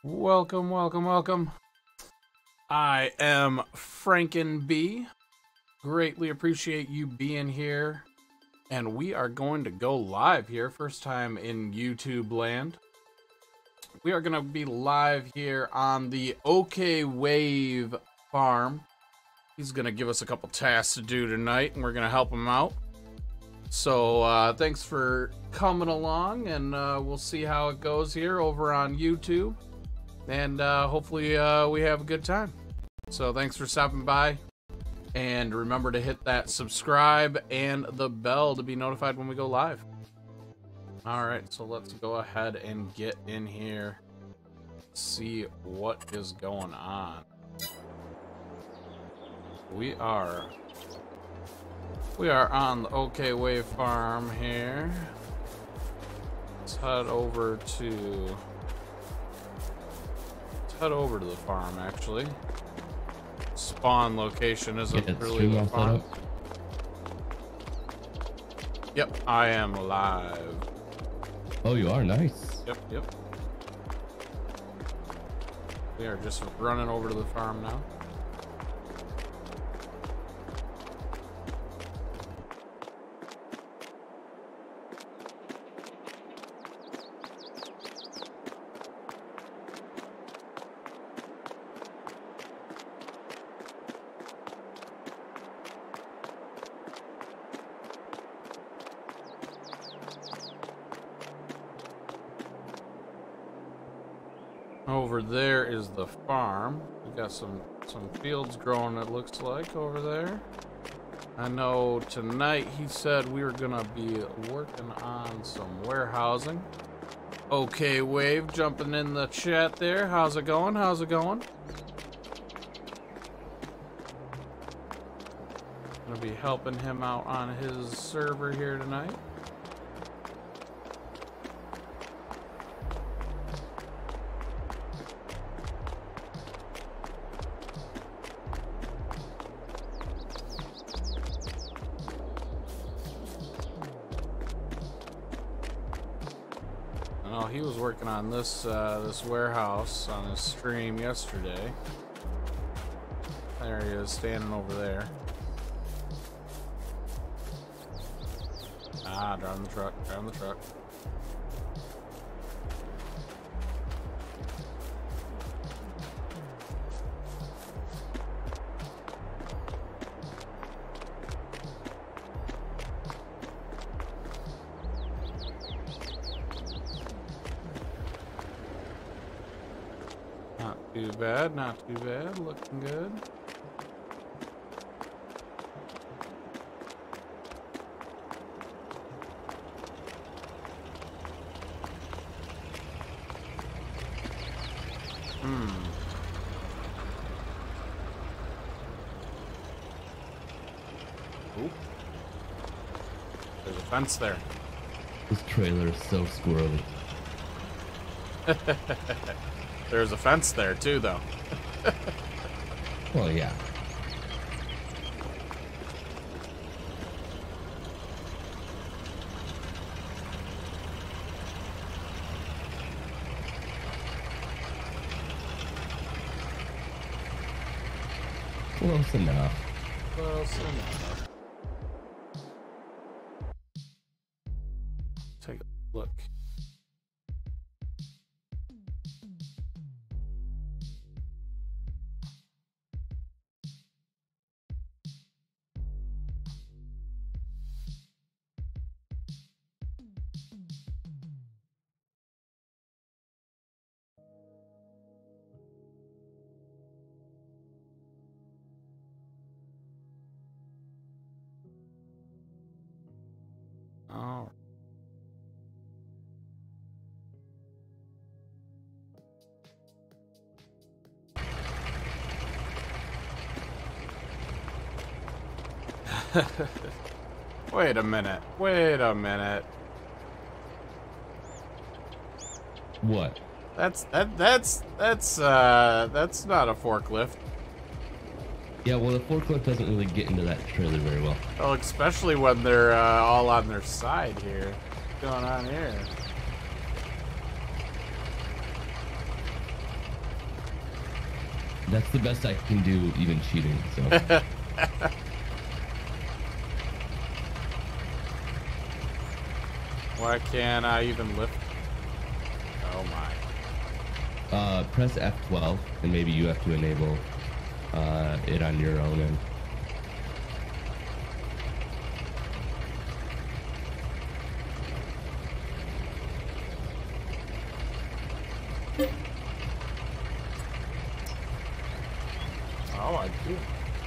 Welcome, welcome, welcome. I am Franken B. Greatly appreciate you being here. And we are going to go live here. First time in YouTube land. We are going to be live here on the OK Wave farm. He's going to give us a couple tasks to do tonight, and we're going to help him out. So thanks for coming along, and we'll see how it goes here over on YouTube. And hopefully we have a good time. So thanks for stopping by. And remember to hit that subscribe and the bell to be notified when we go live. Alright, so let's go ahead and get in here. See what is going on. We are on the OK Wave farm here. Let's head over to the farm, actually. Spawn location isn't really the farm. Yep, I am live. Oh, you are? Nice. Yep. We are just running over to the farm now. Over there is the farm. We got some fields growing, it looks like, over there. I know tonight he said we were gonna be working on some warehousing. OK Wave jumping in the chat there. How's it going? How's it going? Gonna be helping him out on his server here tonight. Oh, he was working on this this warehouse on his stream yesterday. There he is, standing over there. Ah, driving the truck. Not too bad, looking good. Oop. There's a fence there. This trailer is so squirrely. There's a fence there too, though. Well, yeah. Close enough. Close enough. Take a look. Oh. Wait a minute. What? That's not a forklift. Yeah, well, the forklift doesn't really get into that trailer very well. Oh, especially when they're all on their side here. What's going on here? That's the best I can do, even cheating. So Why can't I even lift? Oh my. press F12, and maybe you have to enable it on your own end. Oh, I do.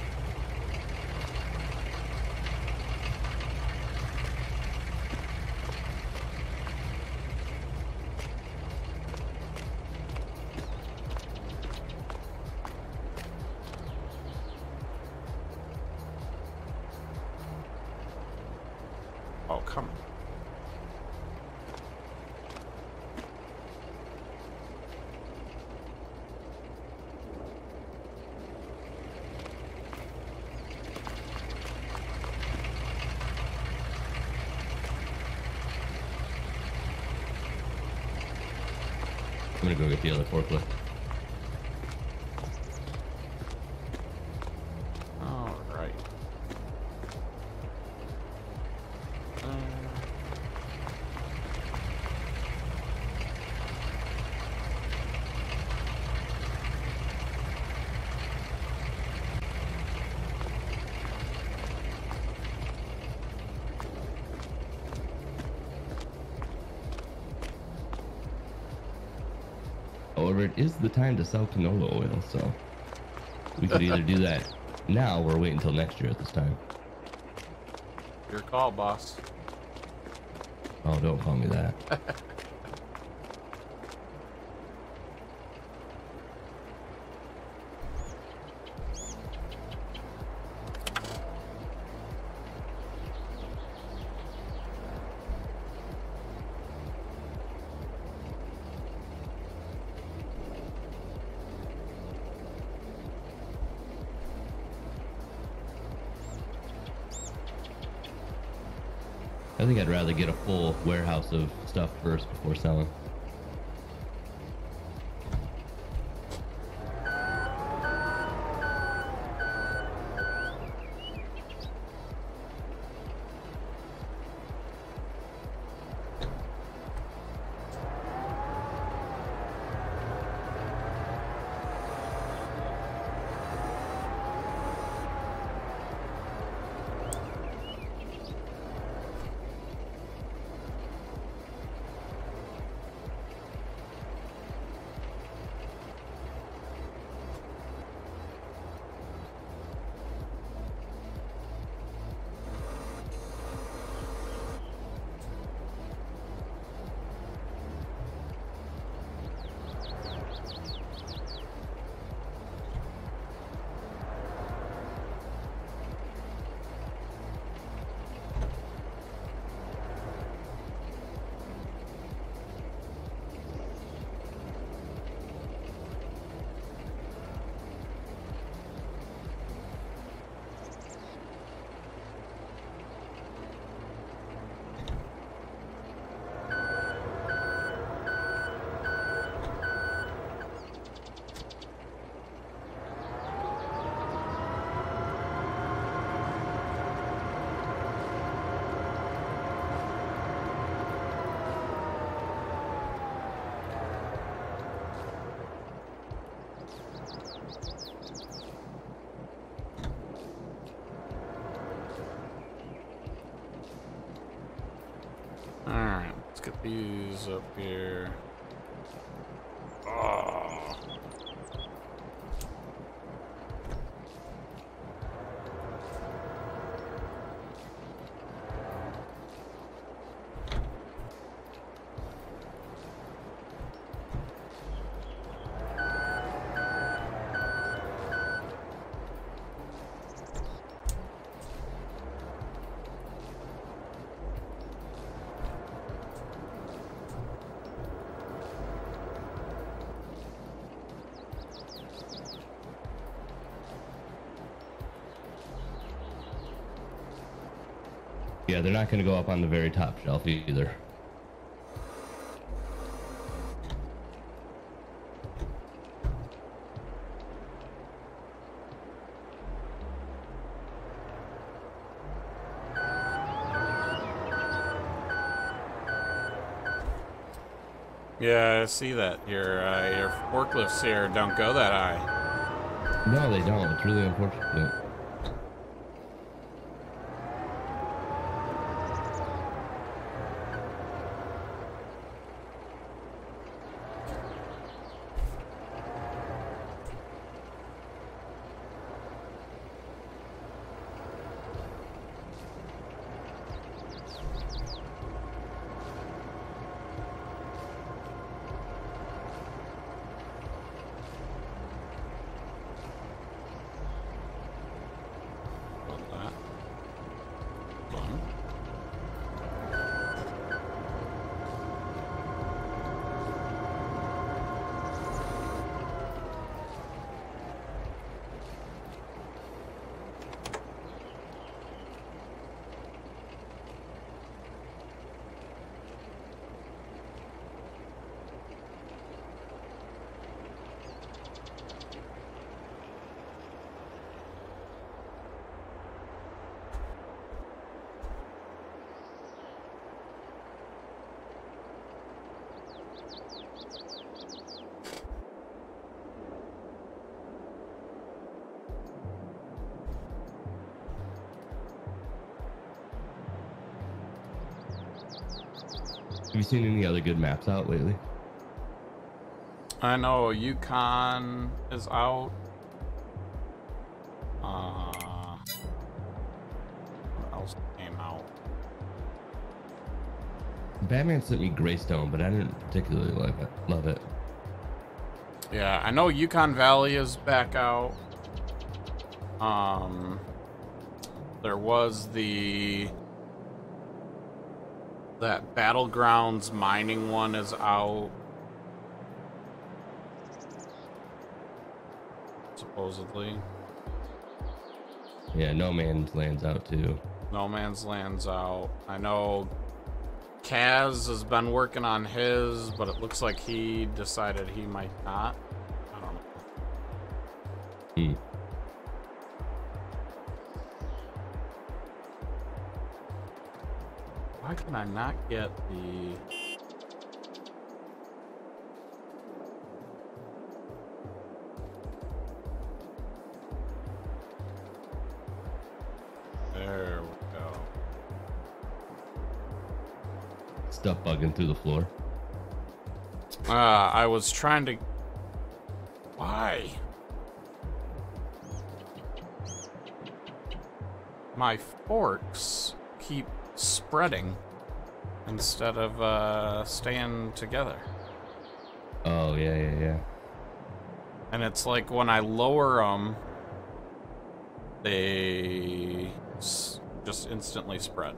Oh, come on. I'm gonna go get the other forklift. All right. However, it is the time to sell canola oil, so we could either do that now or wait until next year at this time. Your call, boss. Oh, don't call me that. I think I'd rather get a full warehouse of stuff first before selling. Alright, let's get these up here. Oh. Yeah, they're not going to go up on the very top shelf either. Yeah, I see that. Your forklifts here don't go that high. No, they don't. It's really unfortunate. Hold that. Done. Have you seen any other good maps out lately? I know Yukon is out. What else came out? Batman sent me Greystone, but I didn't particularly love it. Yeah, I know Yukon Valley is back out. There was that Battlegrounds mining one is out. Supposedly. Yeah, No Man's Land's out too. No Man's Land's out. I know Kaz has been working on his, but it looks like he decided he might not. I don't know. Why can I not get the... There we go. Stuff bugging through the floor. I was trying to... Why? My forks keep spreading instead of staying together. Oh, yeah. And it's like when I lower them, they just instantly spread.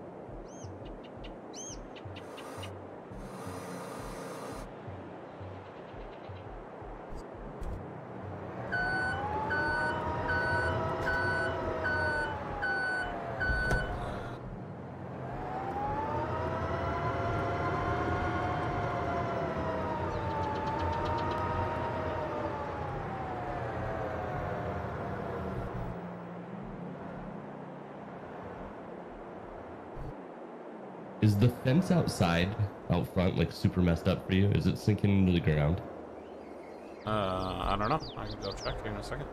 Is the fence outside, out front, like super messed up for you? Is it sinking into the ground? I don't know. I can go check here in a second.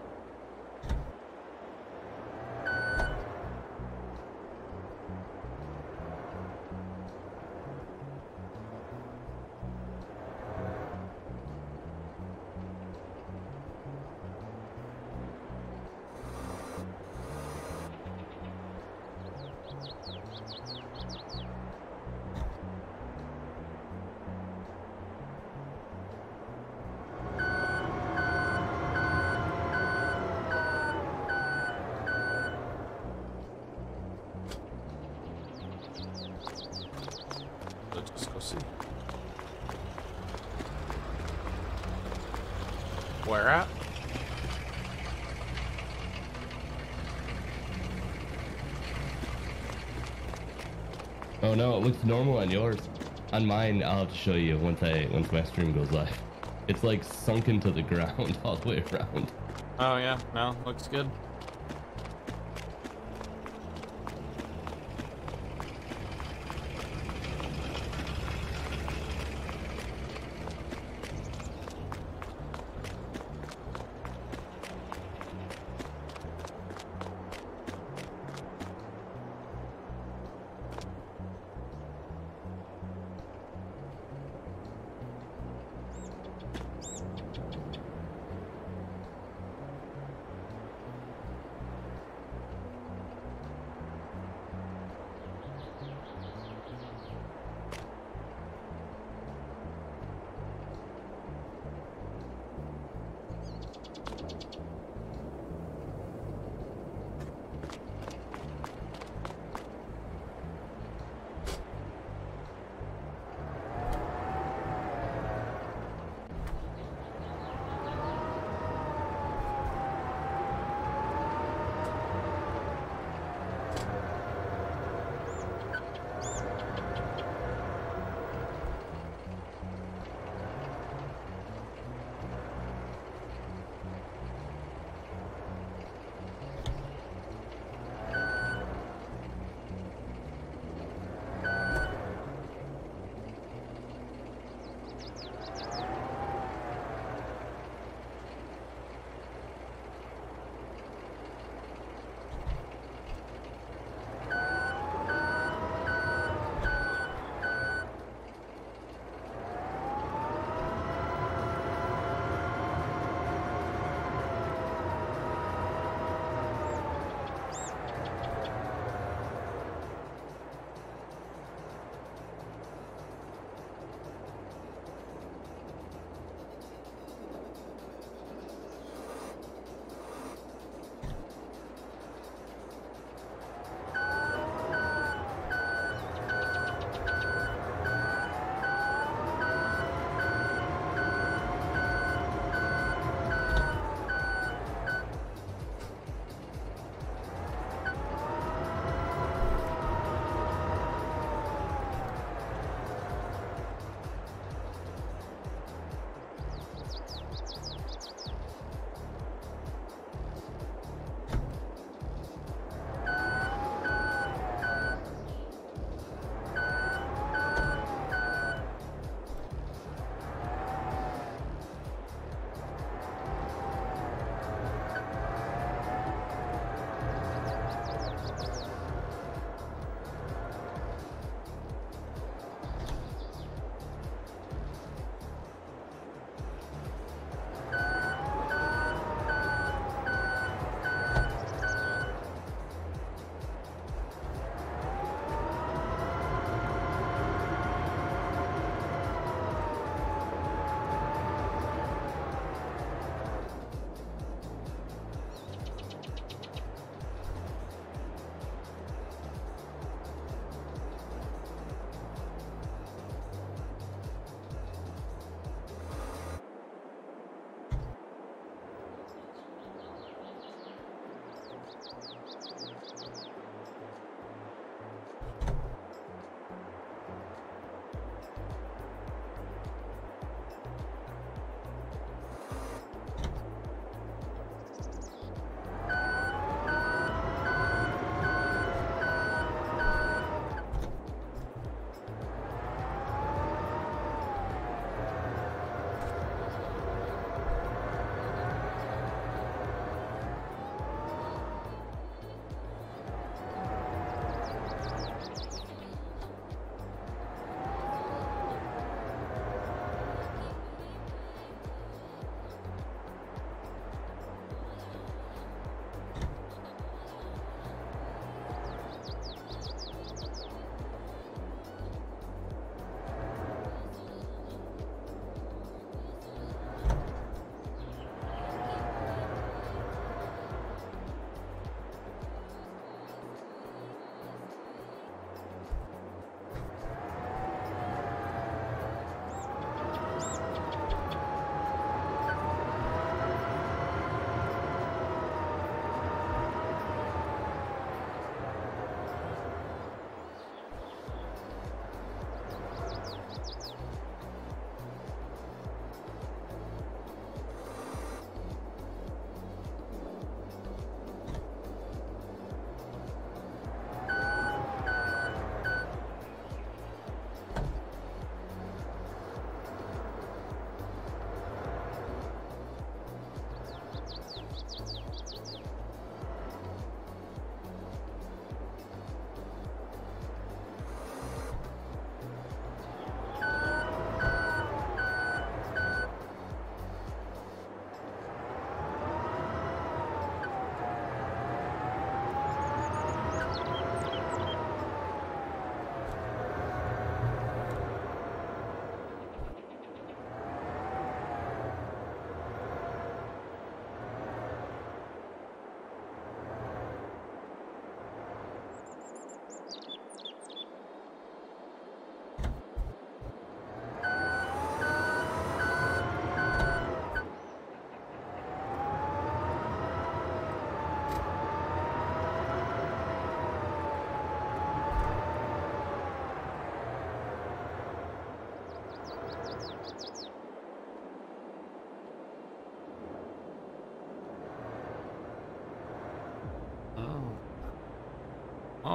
Let's just go see. Where at? Oh no, it looks normal on yours. On mine, I'll have to show you once my stream goes live. It's like sunk into the ground all the way around. Oh yeah, no, looks good.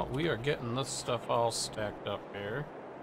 we are getting this stuff all stacked up here.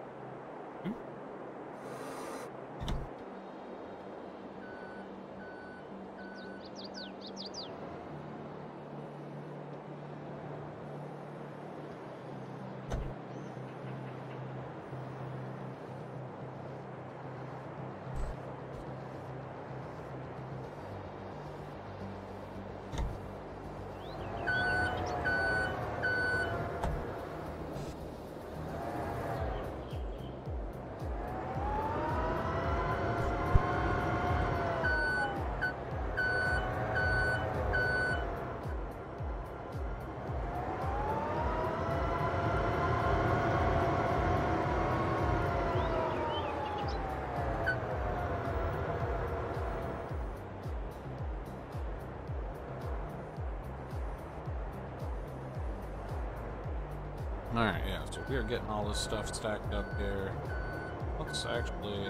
Alright, yeah, so we are getting all this stuff stacked up here. Let's actually...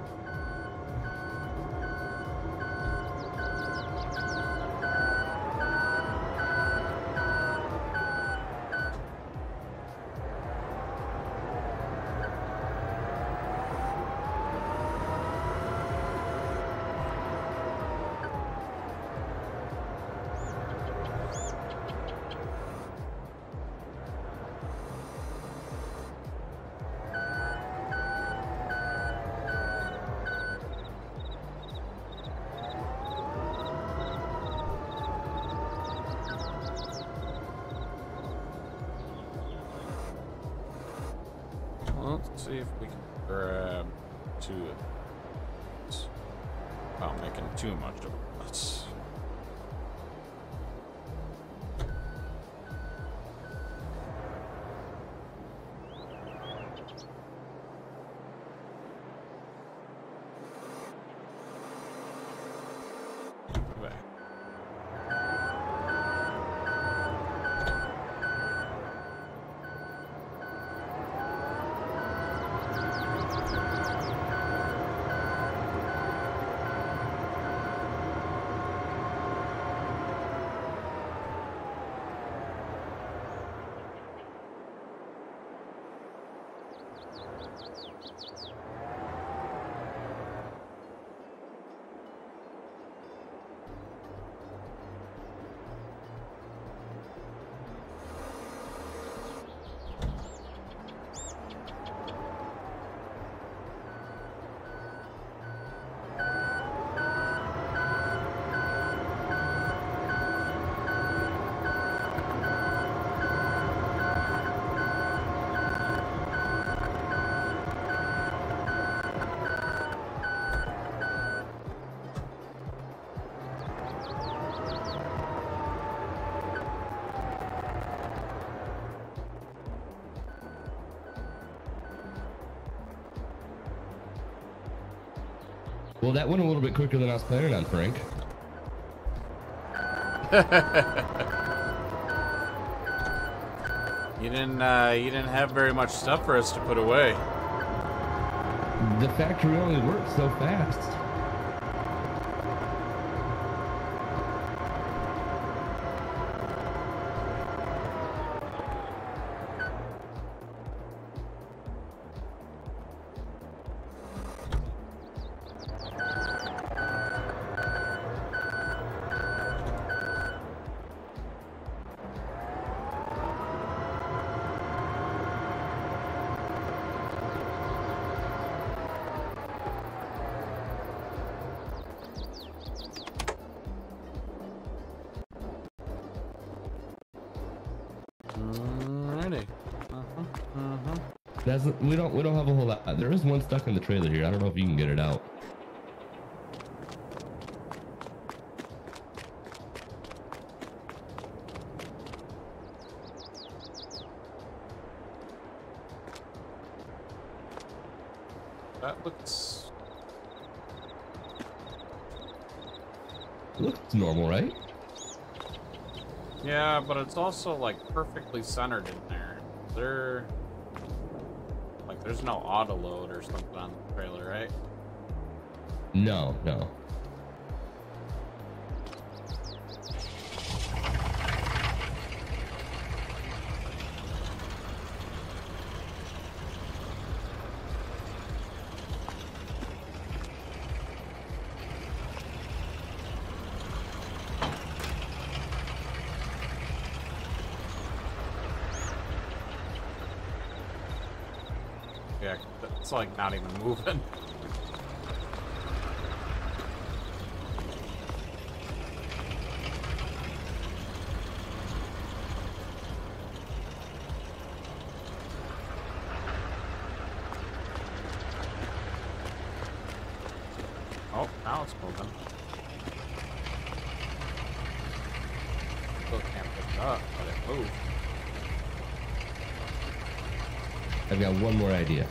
Let's see if we can grab 2 of these without making too much of a mess. Okay. Well, that went a little bit quicker than I was planning on, Frank. You didn't have very much stuff for us to put away. The factory only works so fast. Alrighty. We don't have a whole lot. There is one stuck in the trailer here. I don't know if you can get it out. That looks Looks normal, right? yeah, but it's also like perfectly centered in there. There's no auto load or something on the trailer, right? No. It's like not even moving. Oh, now it's moving. Still can't pick it up, but it moved. I've got one more idea.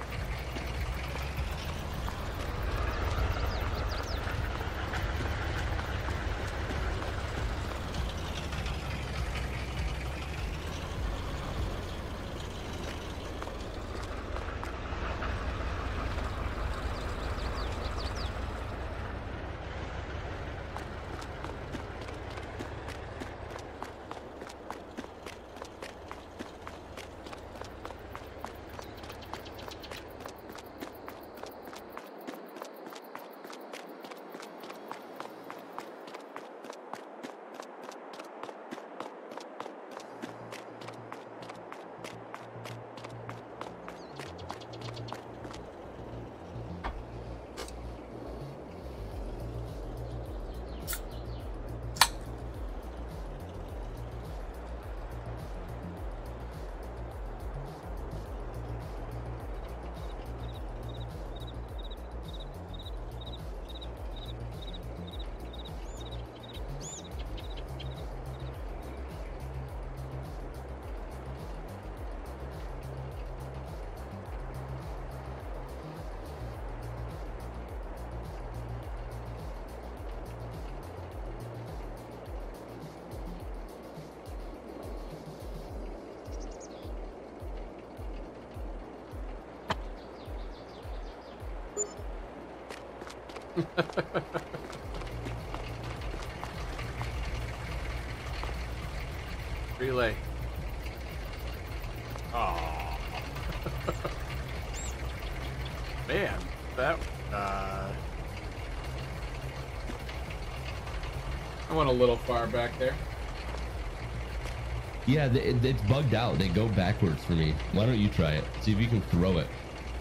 Relay. Oh. Man, that I went a little far back there. Yeah, it's bugged out. They go backwards for me. Why don't you try it? See if you can throw it.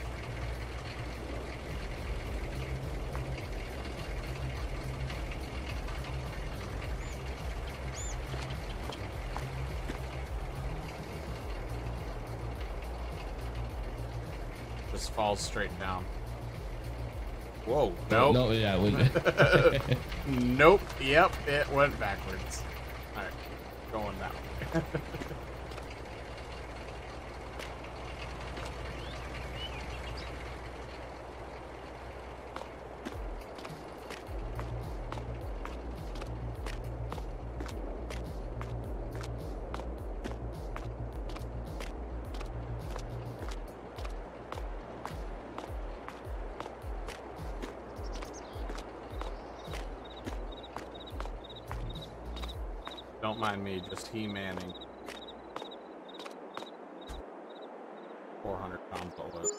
Just falls straight down. Whoa. Nope. No, yeah. Nope. Yep, it went backwards. Alright. Going that way. Don't mind me, just he-manning. 400 pounds all over.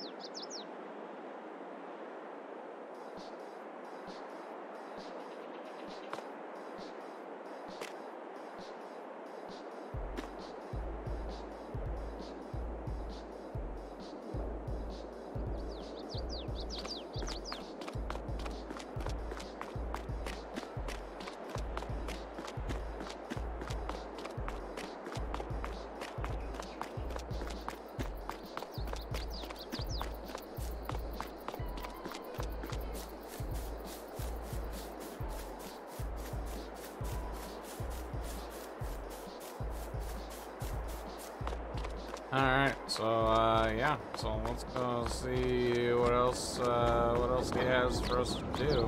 Alright, so yeah, so let's go see what else he has for us to do.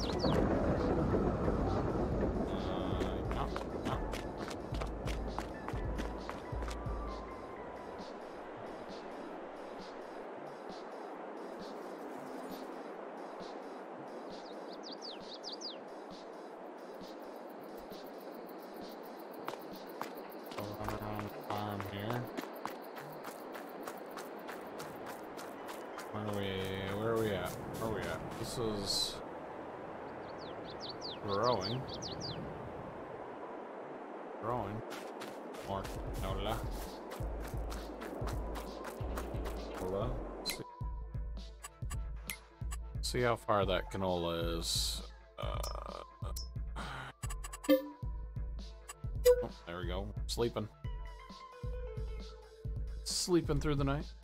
No, no. Go around the farm here. Where are we at? Where are we at? This is growing. Growing. More canola. Canola. Let's see. See how far that canola is. Oh, there we go. Sleeping. Sleeping through the night.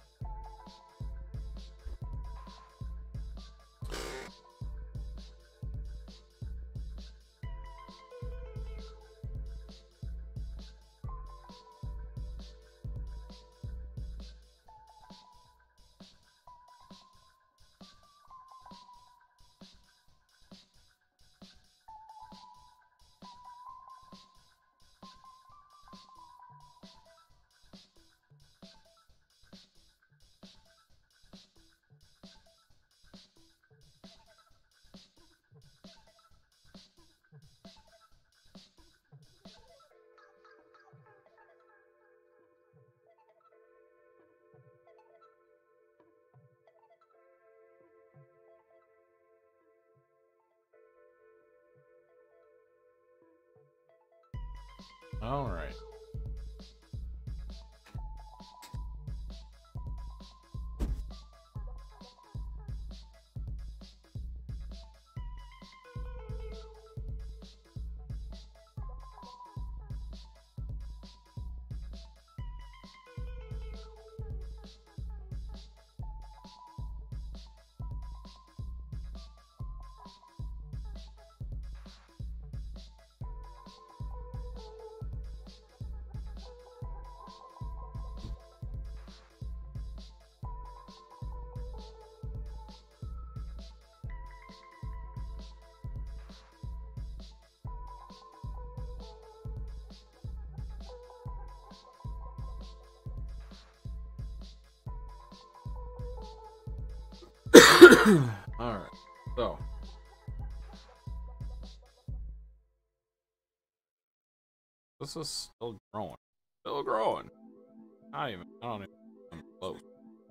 All right. All right. So. This is still growing. Still growing. I don't even come close.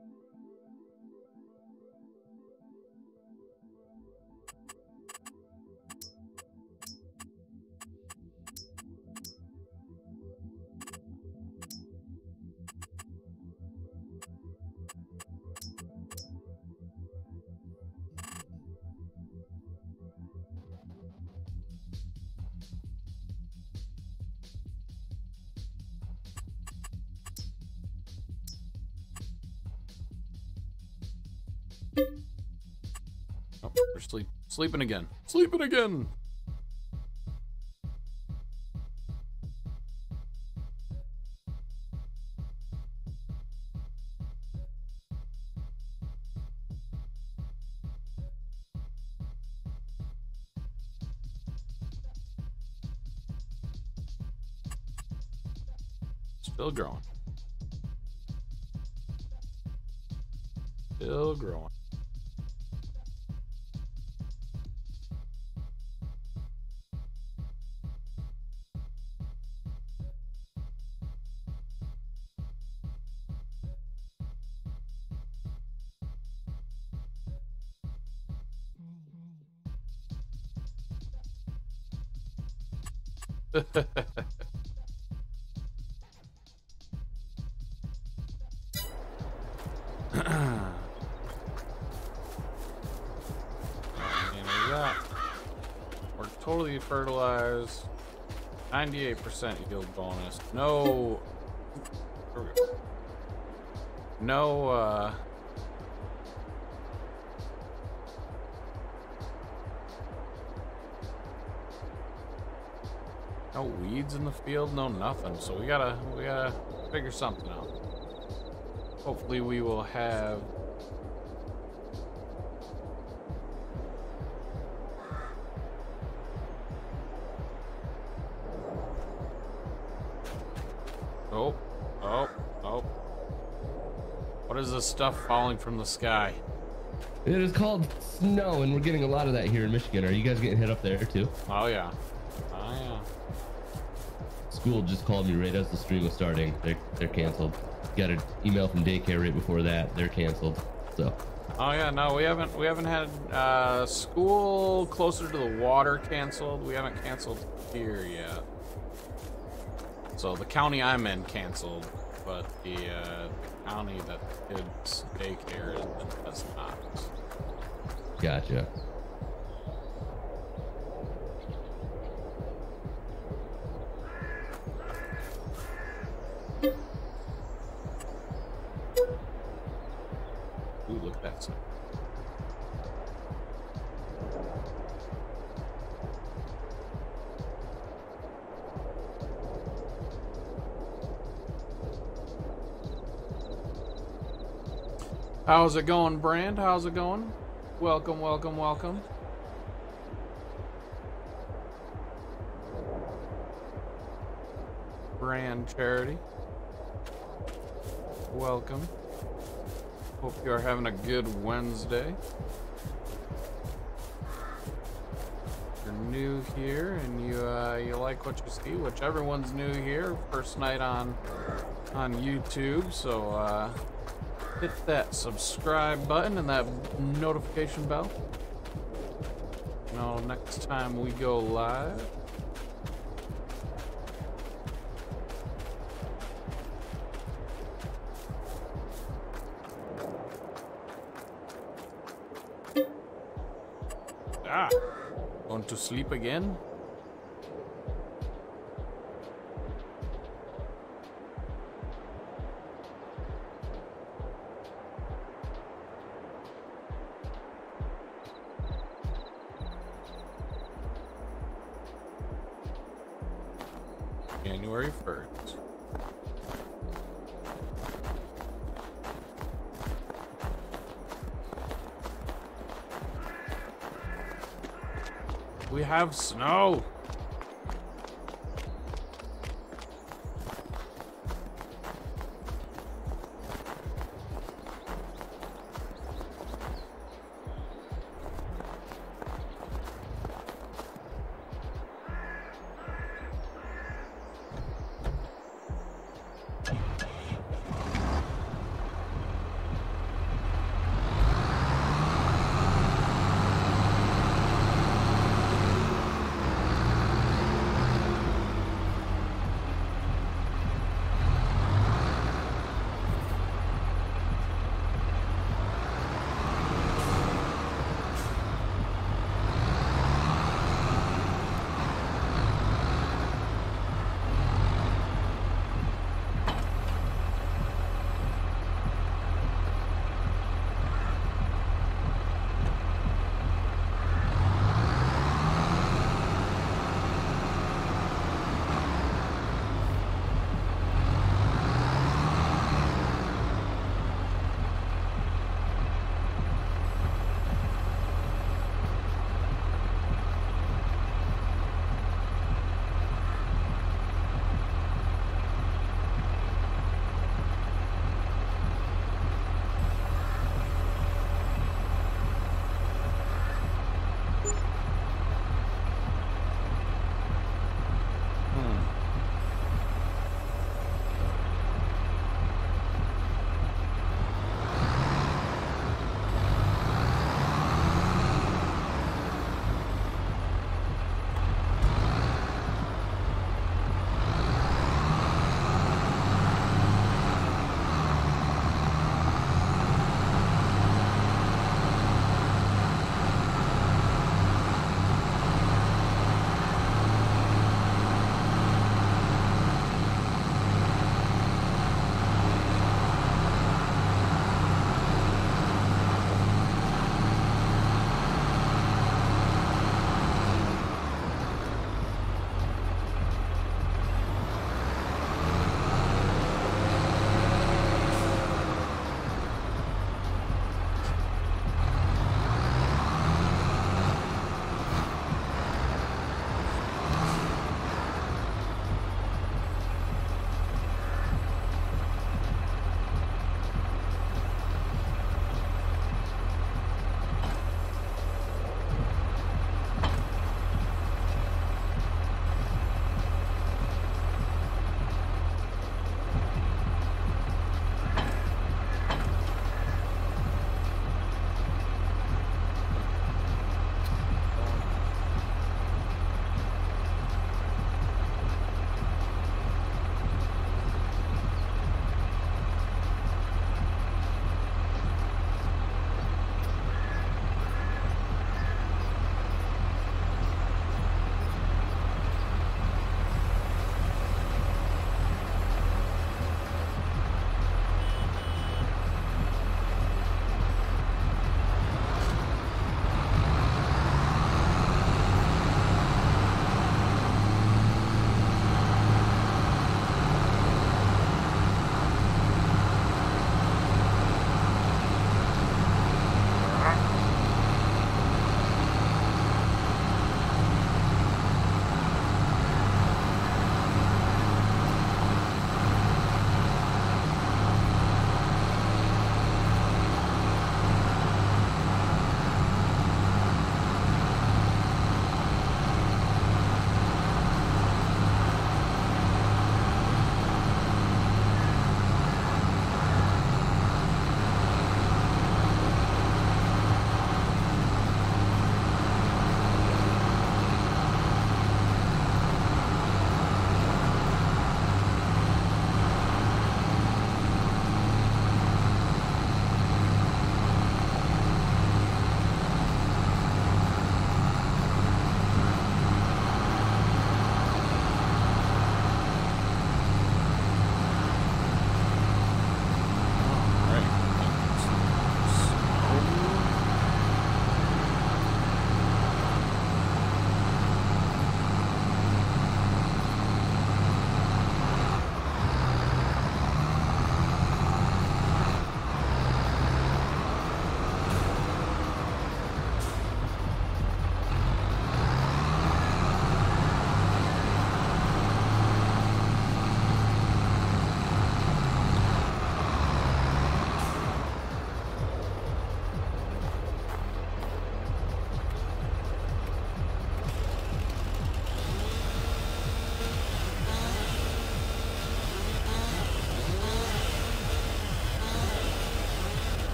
Oh, they're sleeping again. Sleeping again. Still growing. Still growing. We're totally fertilized. 98% yield bonus. No. No, no weeds in the field, no nothing. So we gotta figure something out. Hopefully we will have Oh. What is this stuff falling from the sky? It is called snow, and we're getting a lot of that here in Michigan. Are you guys getting hit up there too? Oh yeah. Oh yeah. School just called me right as the stream was starting. They're canceled. Got an email from daycare right before that. They're canceled. So. Oh yeah, no, we haven't had school closer to the water canceled. We haven't canceled here yet. So the county I'm in canceled, but the county that kids daycare is not. Gotcha. Ooh, look at that stuff. How's it going, Brand? How's it going? Welcome, welcome, welcome. Brand Charity. Welcome. Hope you are having a good Wednesday. If you're new here and you like what you see, which everyone's new here, first night on YouTube, so hit that subscribe button and that notification bell. You know, next time we go live. Going to sleep again? January 1st. We have snow.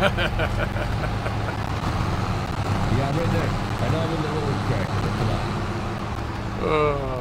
Yeah, I'm right there. I know I'm in the little crack, but come on.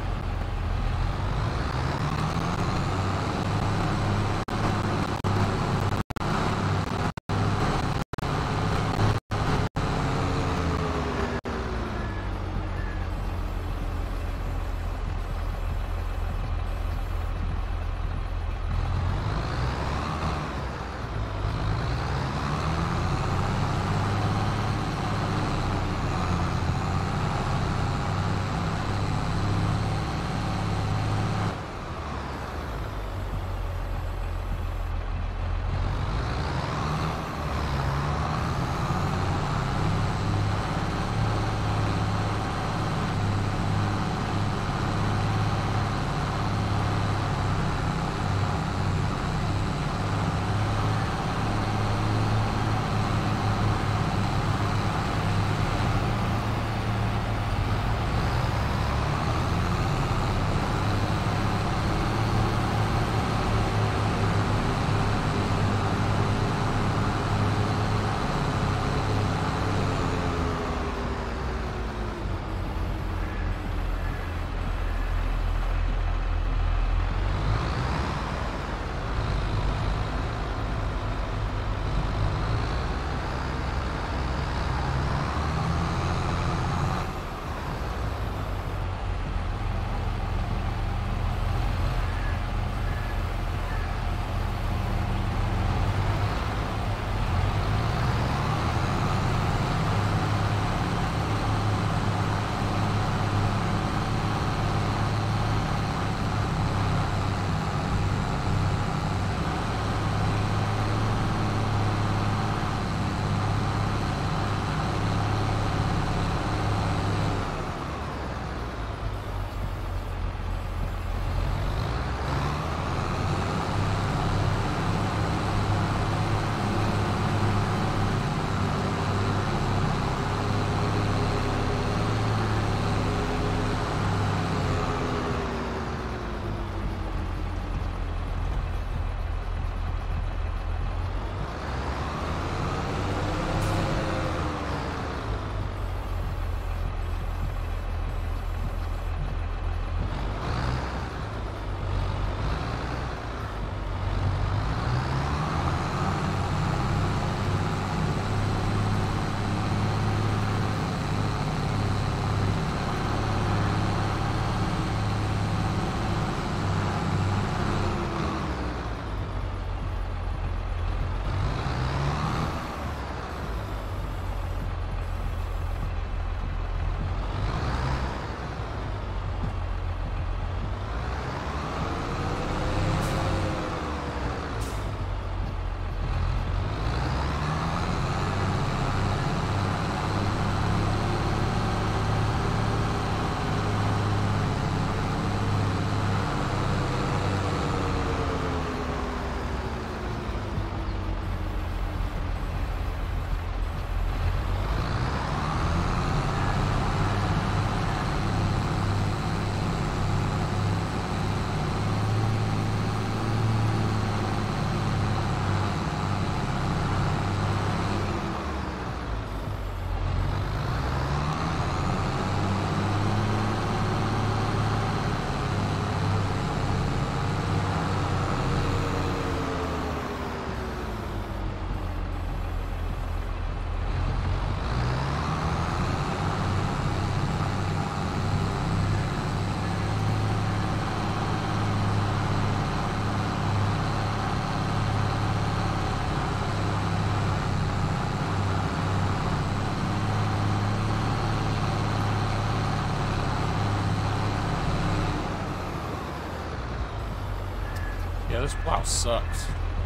Yeah, this plow sucks.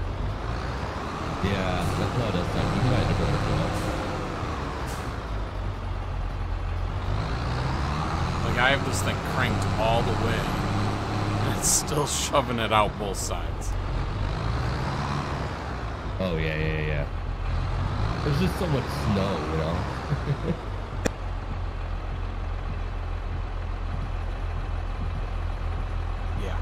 Yeah, that plow does suck. You can buy a different plow. Like, I have this thing cranked all the way, and it's still shoving it out both sides. Oh, yeah. There's just so much snow, you know? Yeah.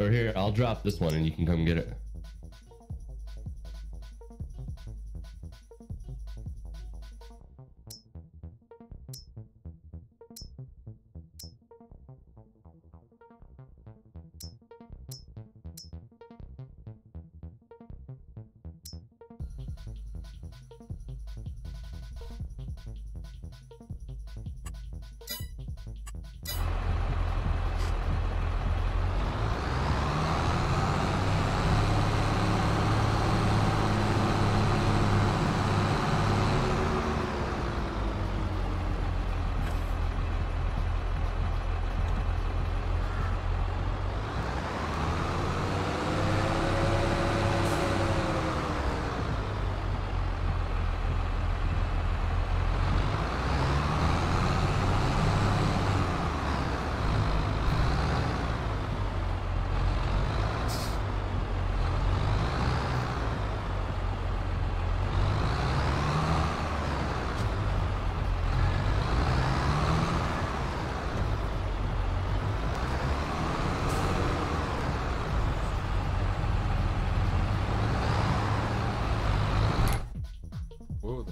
Or here, I'll drop this one and you can come get it. Whoa.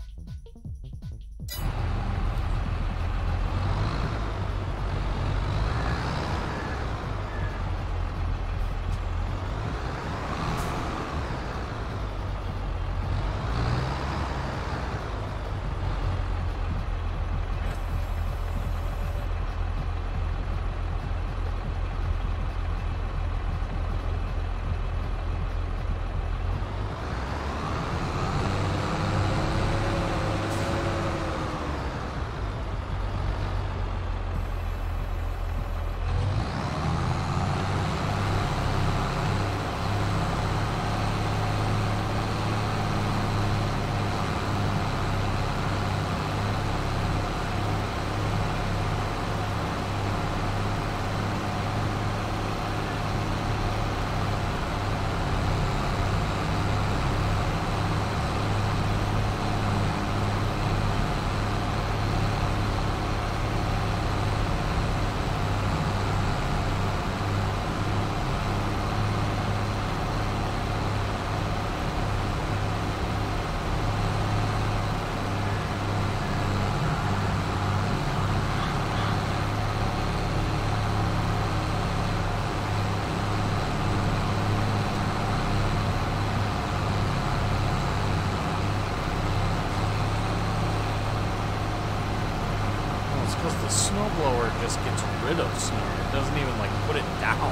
Because the snowblower just gets rid of snow. It doesn't even like put it down.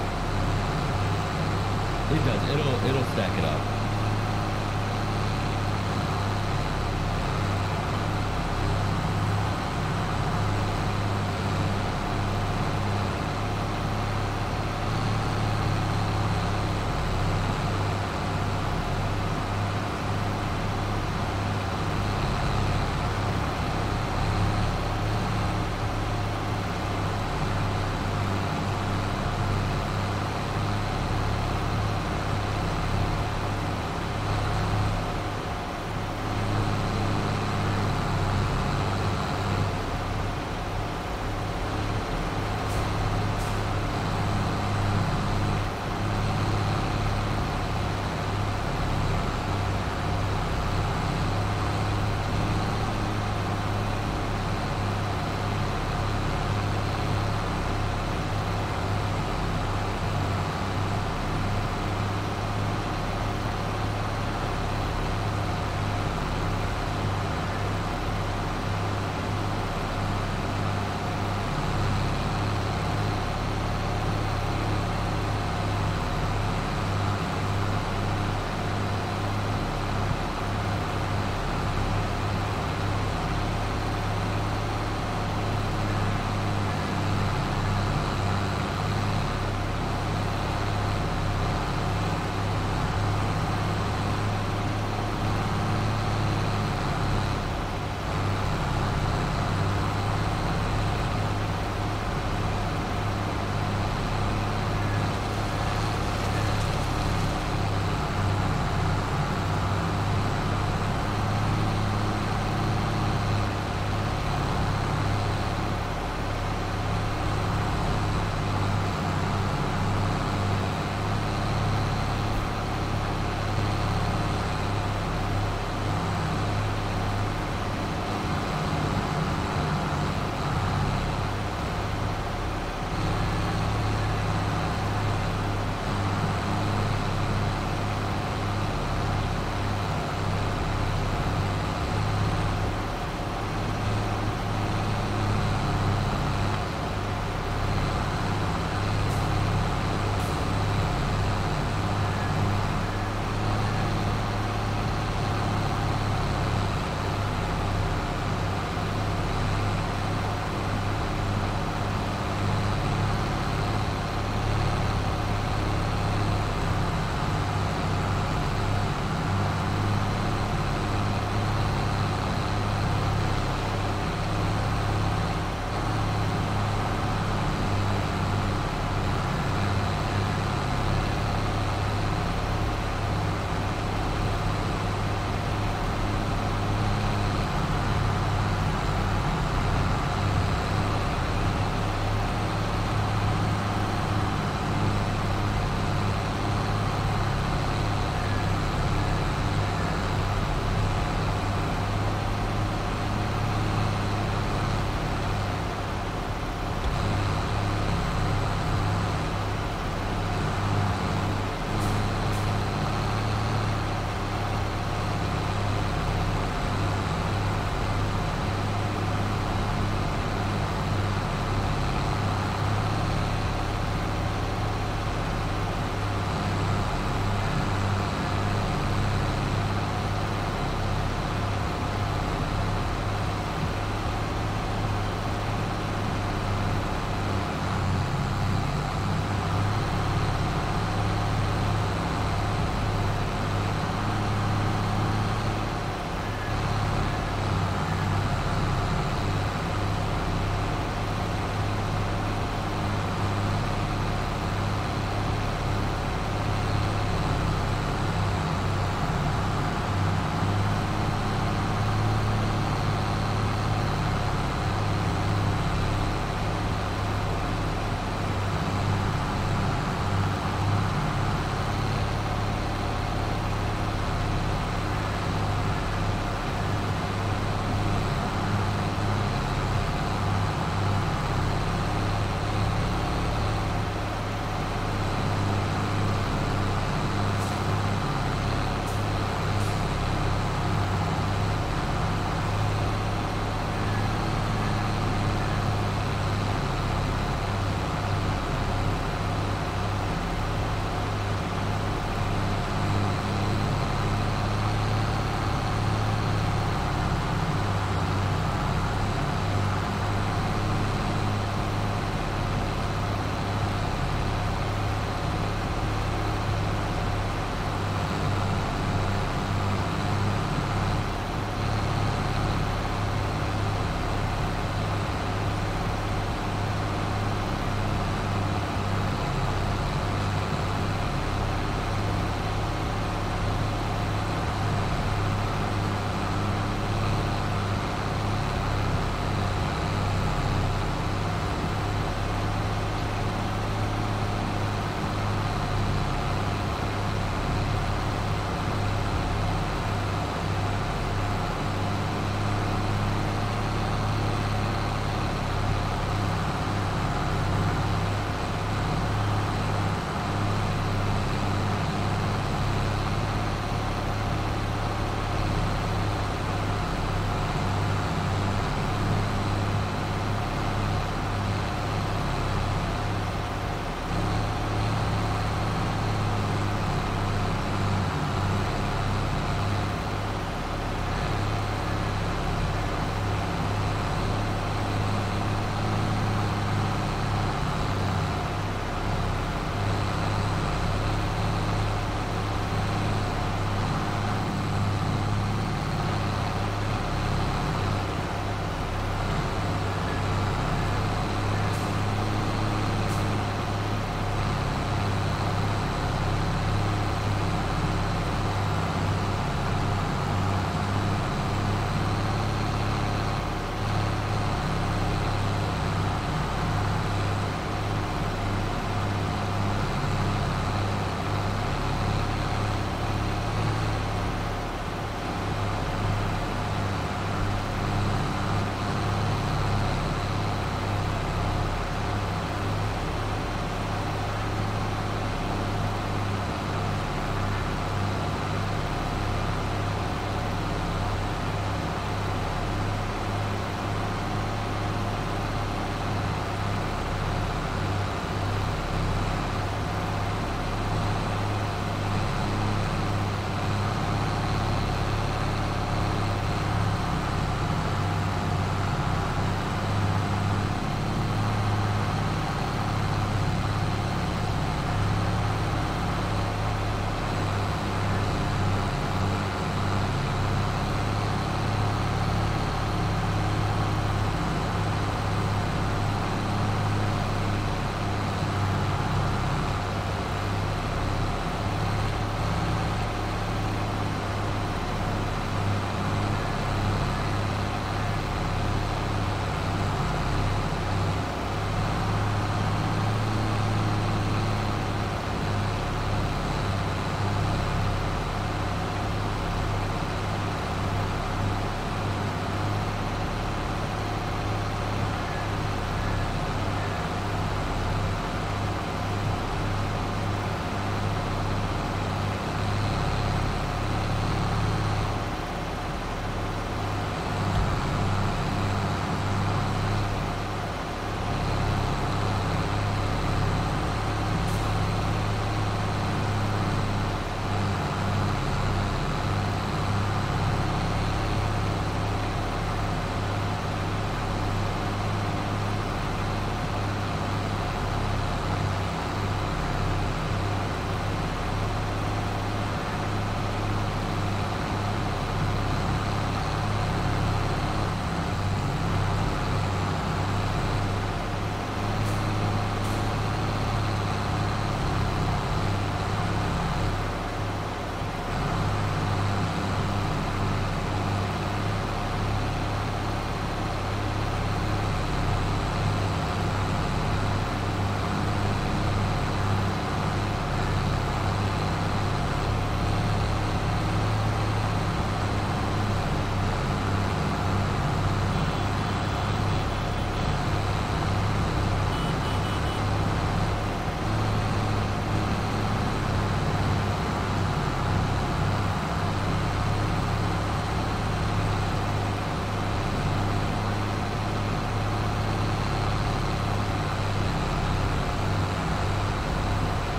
It does. It'll stack it up.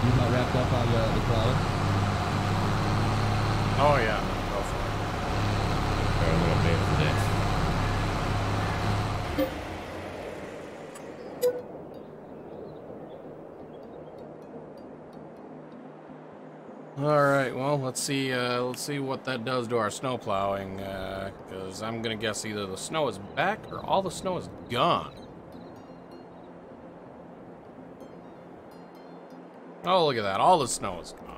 You about wrapped up on the plowing? Oh yeah, go for it. Or a little advanced today. All right, well, let's see what that does to our snow plowing, because I'm gonna guess either the snow is back or all the snow is gone. Oh, look at that, all the snow is gone.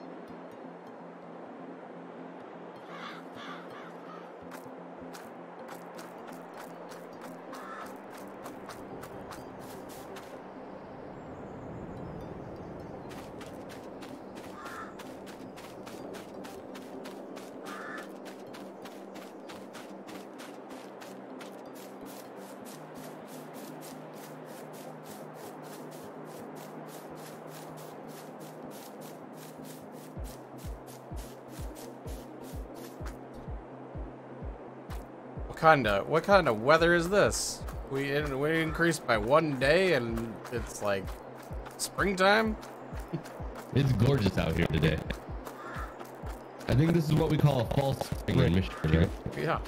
What kind of weather is this? We increased by 1 day and it's like springtime? It's gorgeous out here today. I think this is what we call a false spring in Michigan, right? Yeah.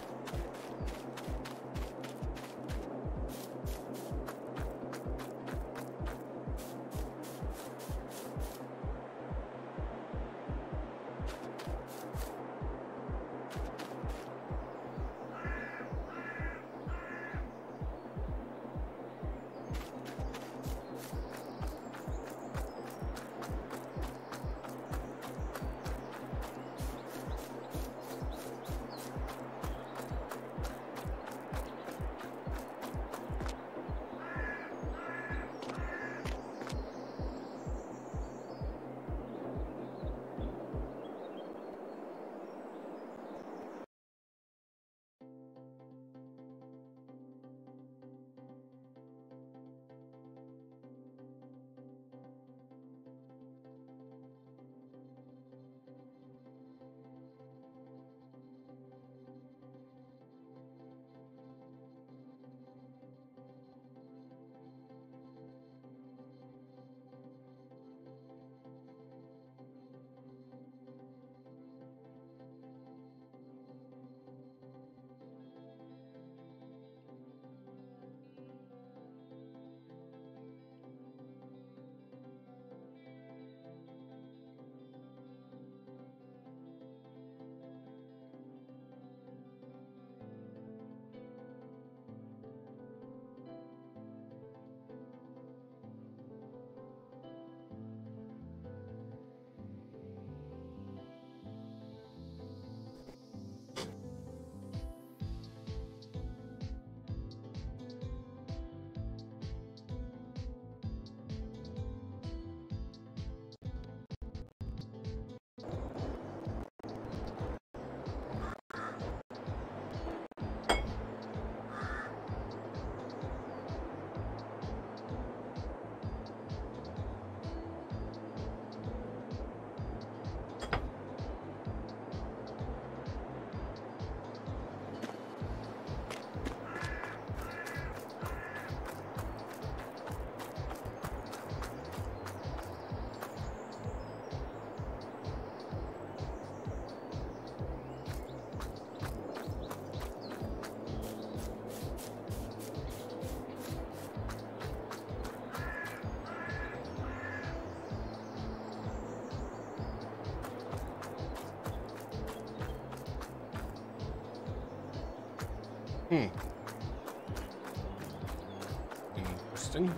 Interesting.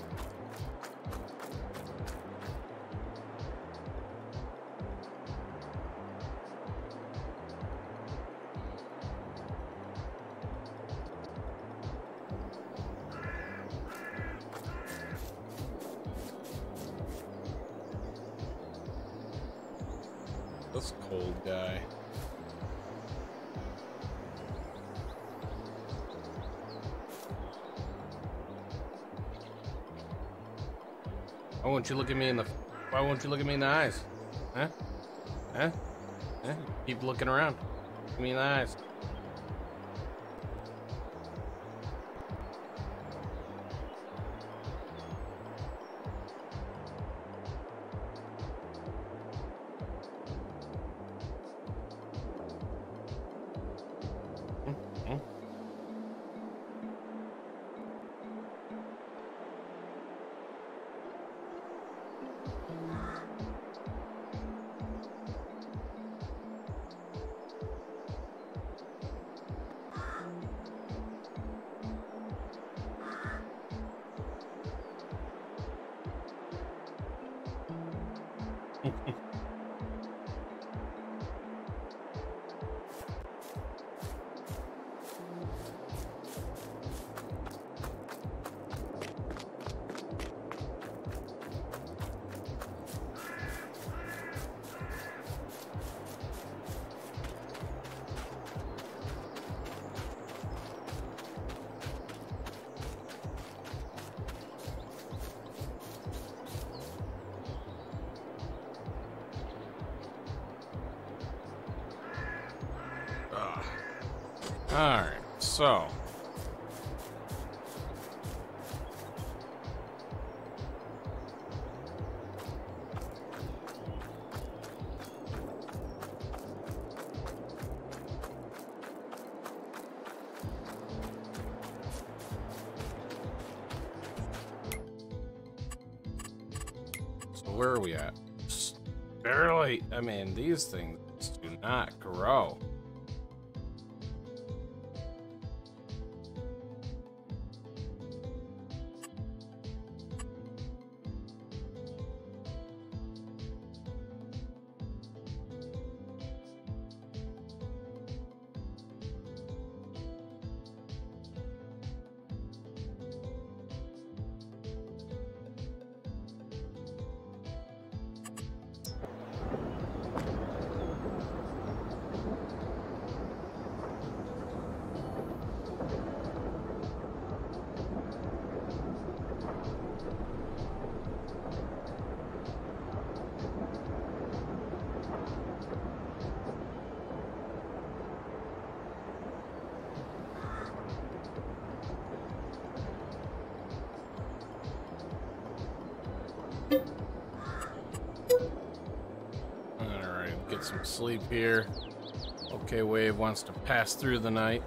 This cold guy. Why won't you look at me in the eyes? Huh? Huh? Huh? Keep looking around. Look me in the eyes. Alright, so. So where are we at? Barely. I mean, these things do not grow. Alright, get some sleep here. Okay, Wave wants to pass through the night.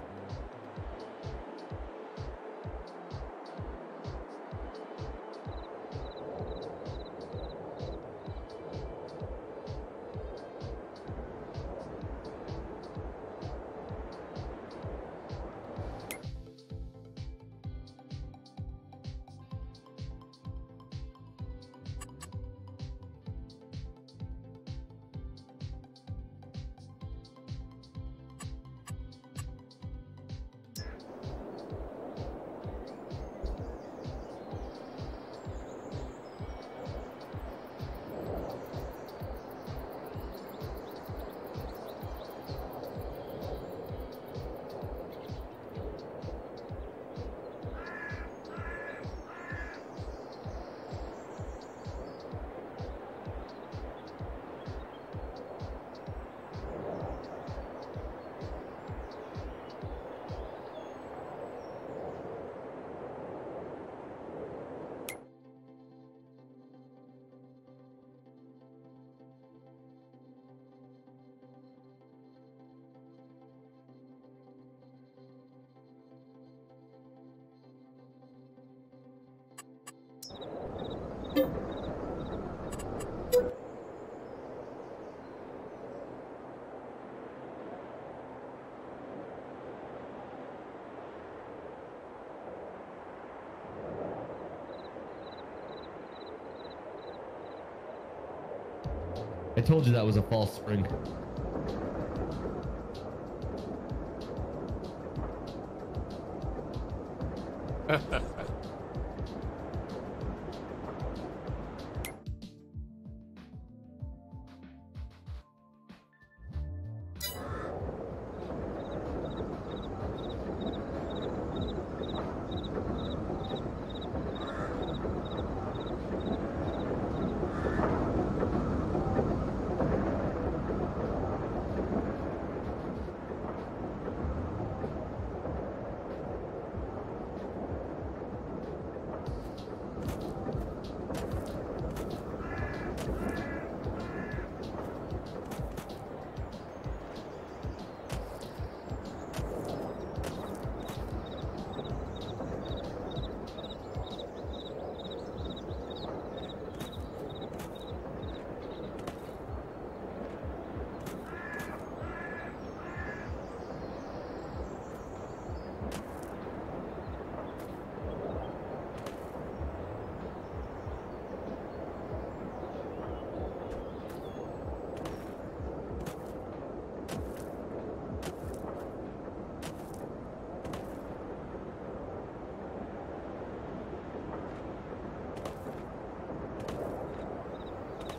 I told you that was a false spring.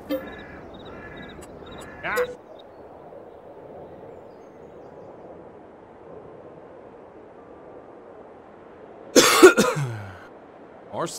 Ah. Horse.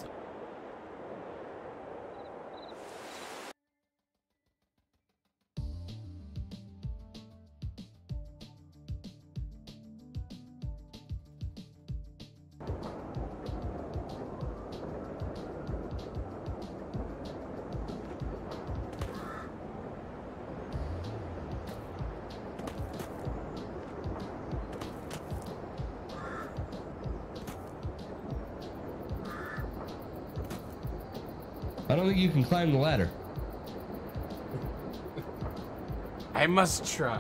I don't think you can climb the ladder. I must try.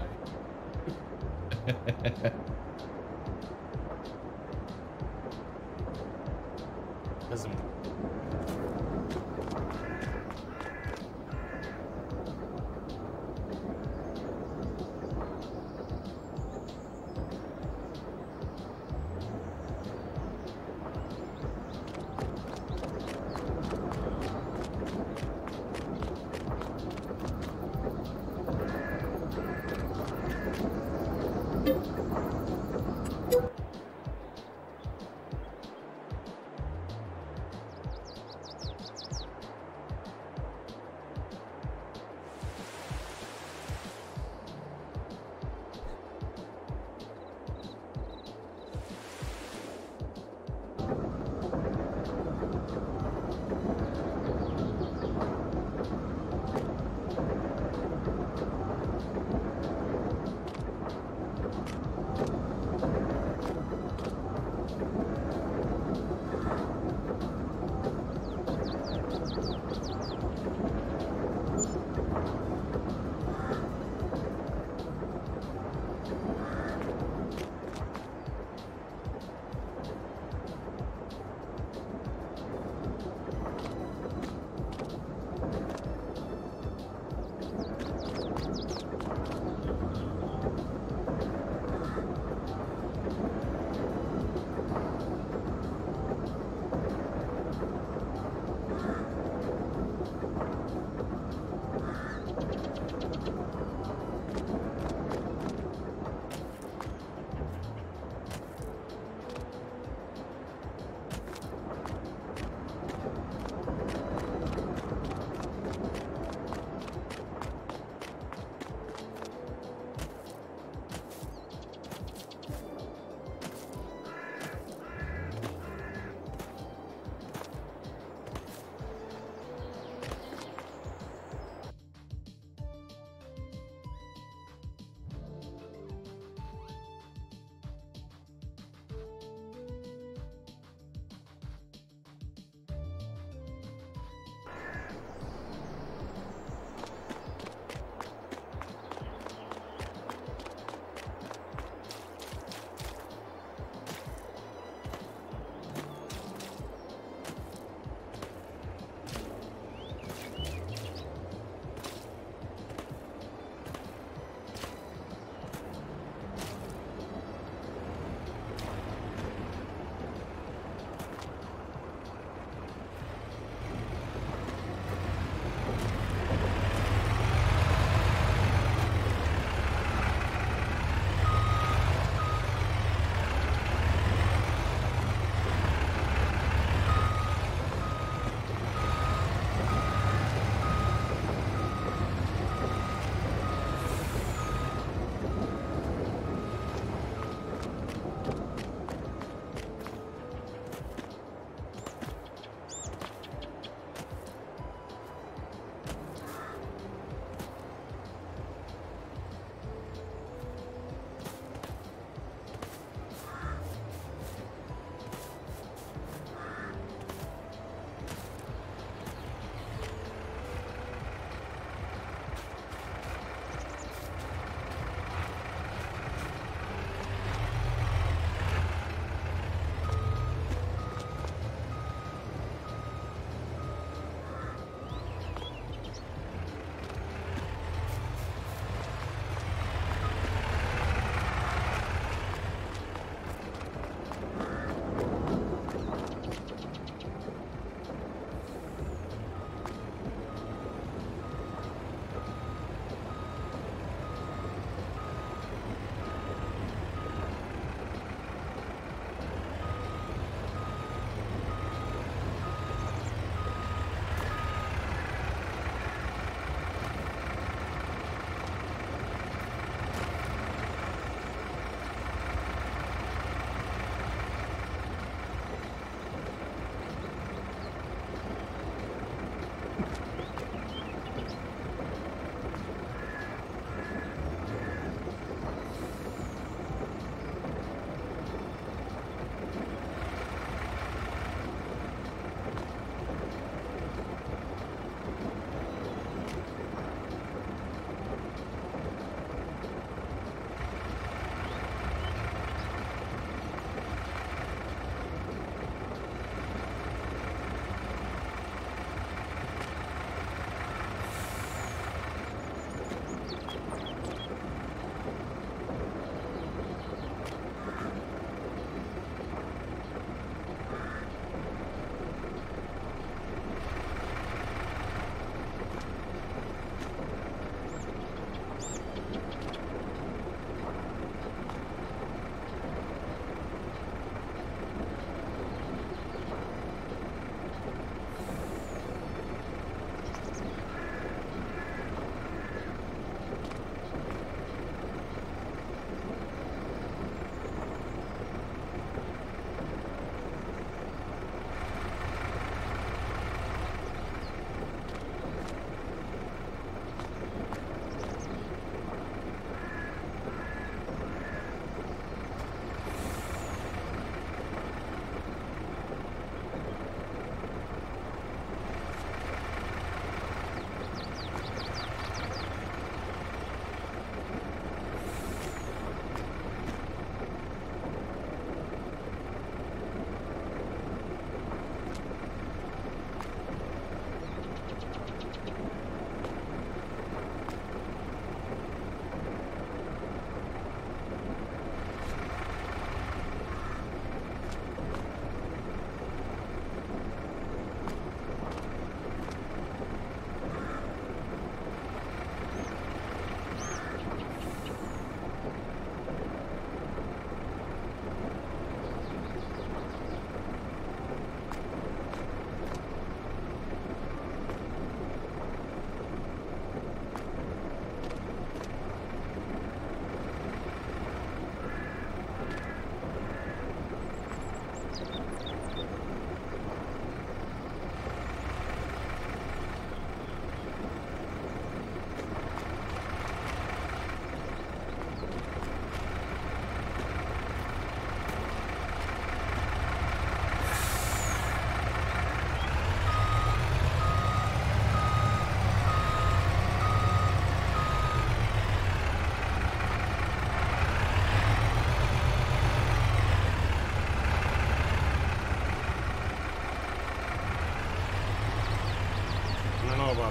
Doesn't.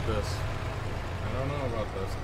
this. I don't know about this.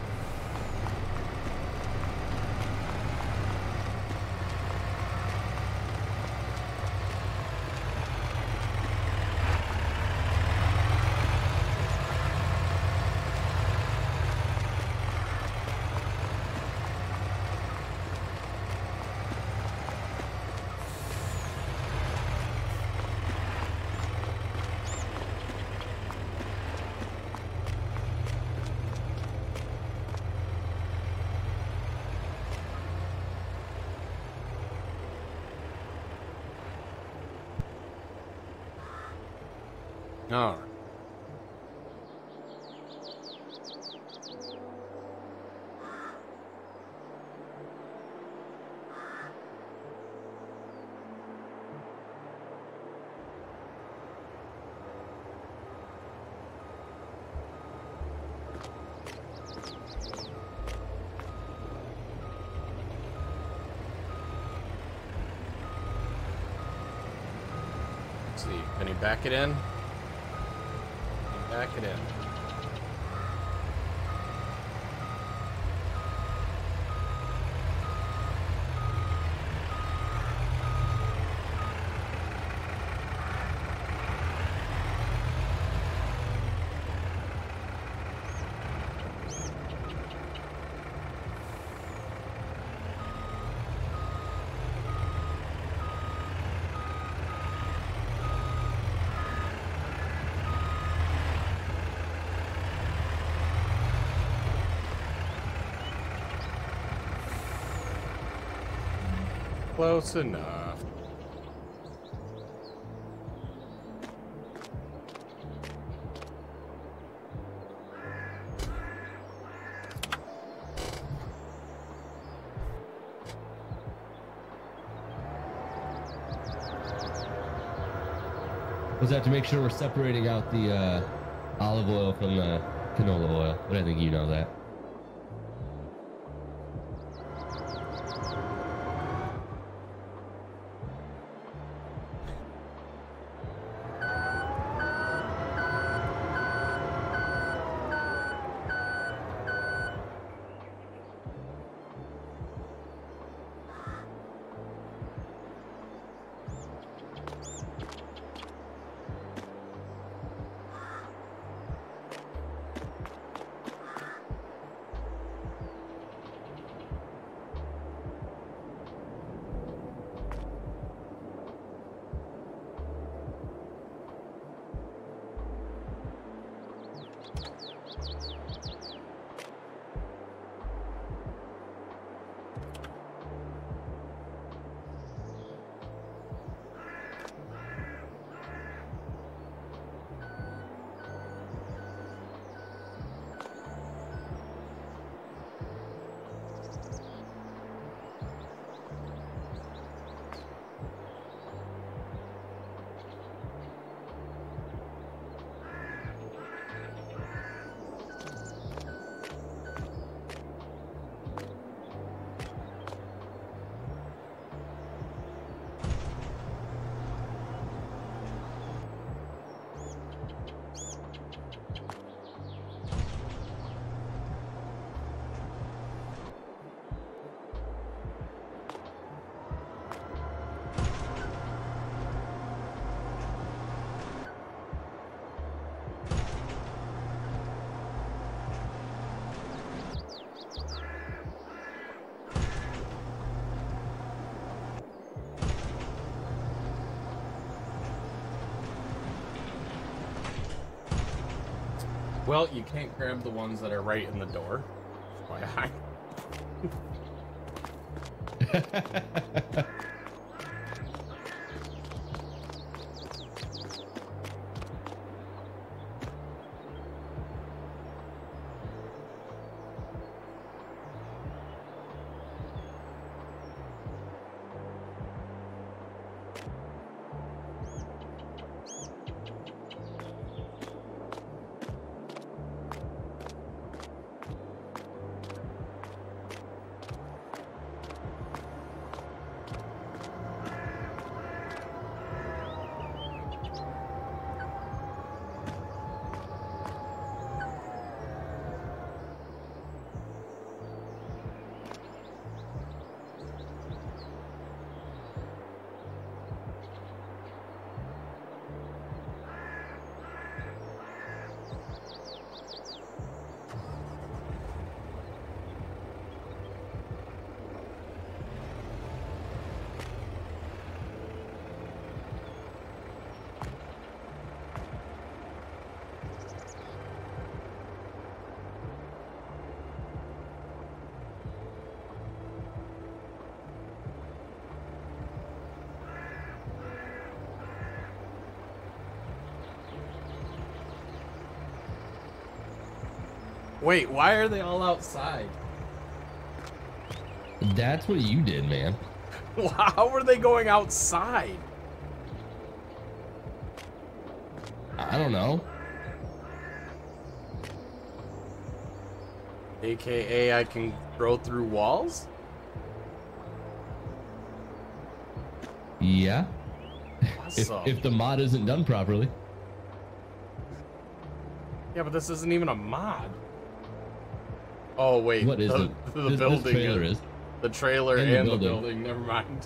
All right. Let's see. Can you back it in? Back it in. Close enough. Was that to make sure we're separating out the olive oil from the canola oil? But I think you know that. Well, you can't grab the ones that are right in the door. Why I... Wait, why are they all outside? That's what you did, man. How were they going outside? I don't know. AKA I can throw through walls? Yeah. Awesome. If the mod isn't done properly. Yeah, but this isn't even a mod. Oh wait, What is it? the This building trailer is. the trailer and the building. Never mind.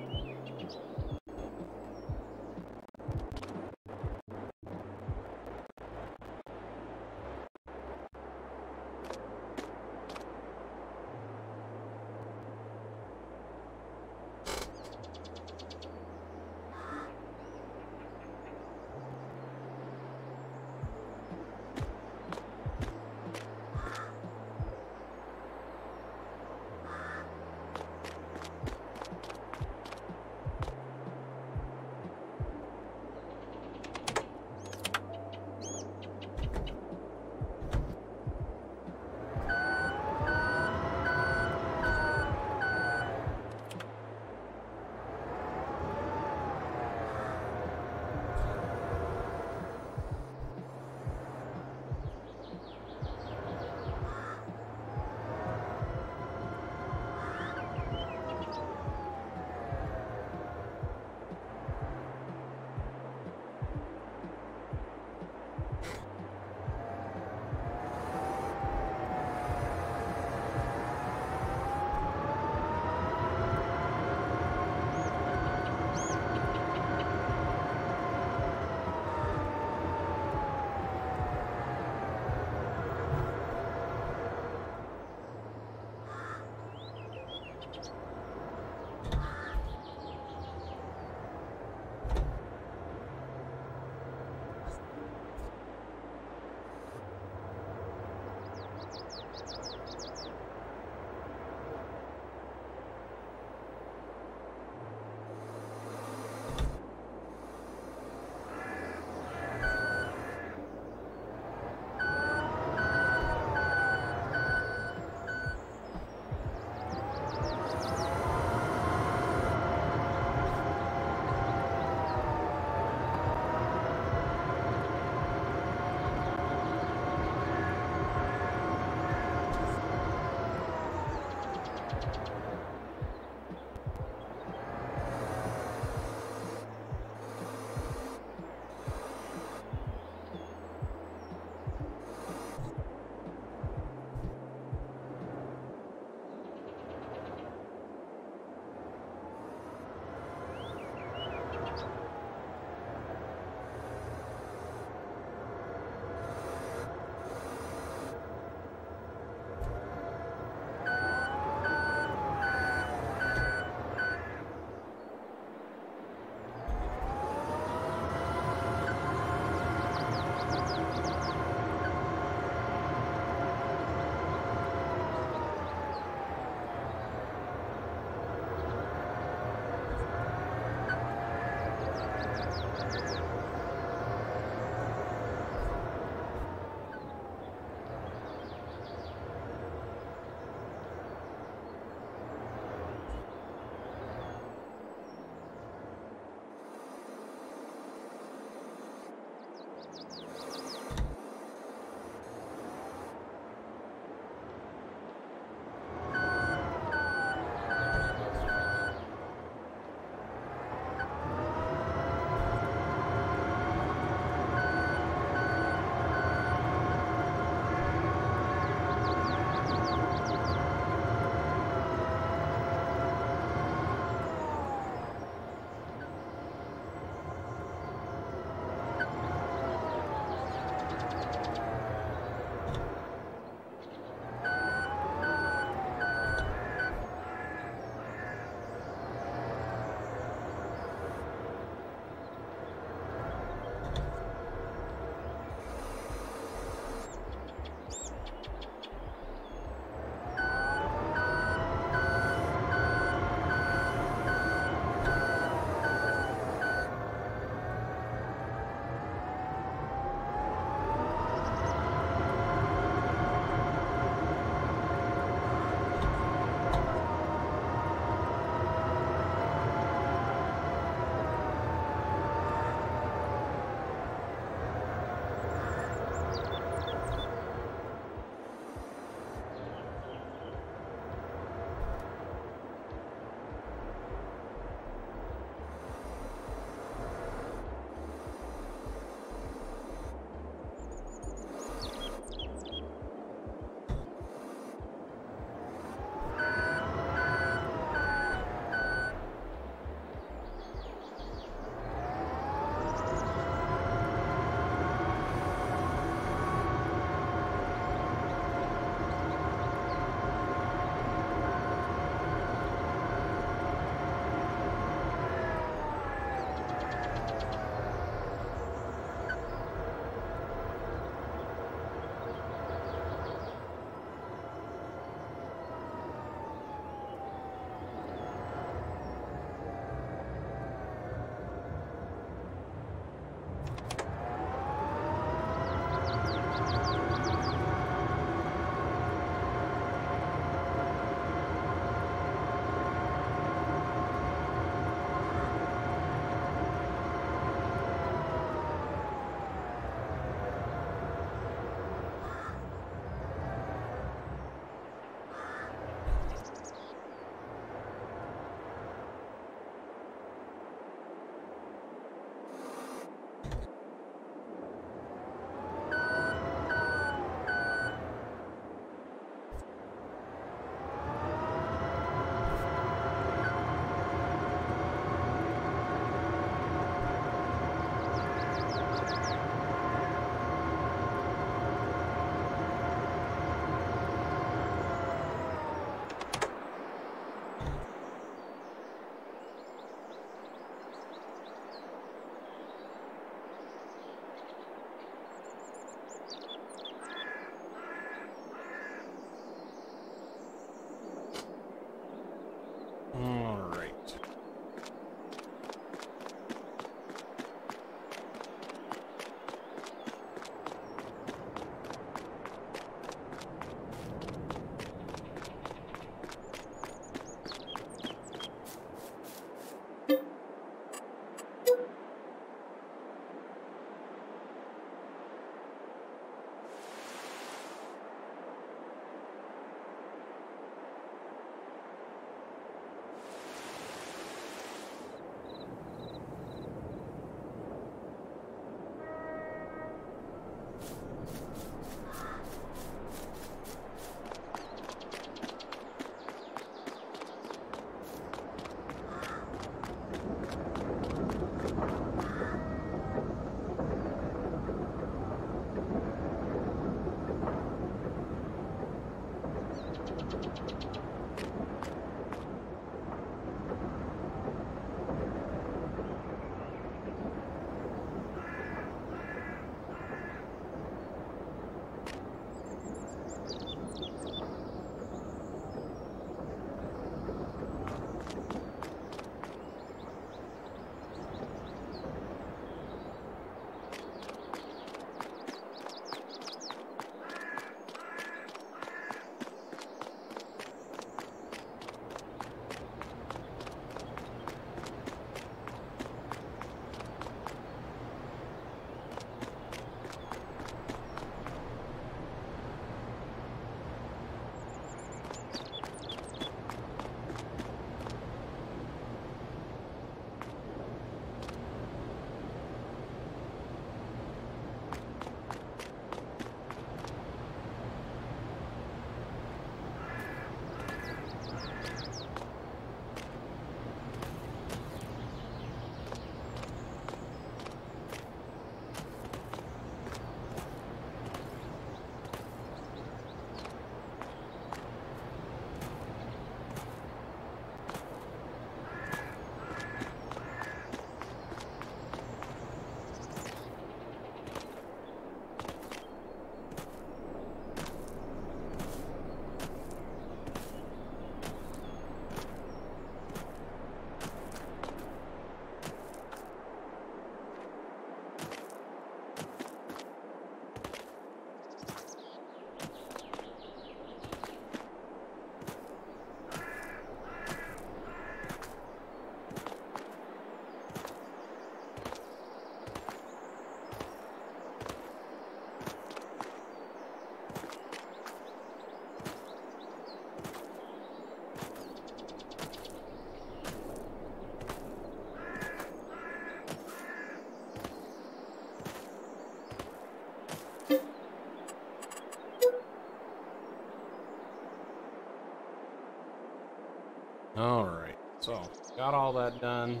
So, got all that done.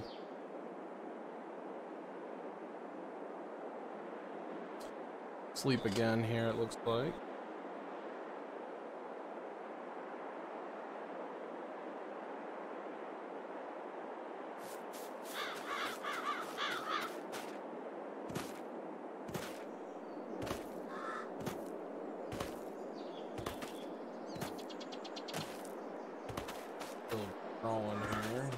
Sleep again here, it looks like. Still growing here.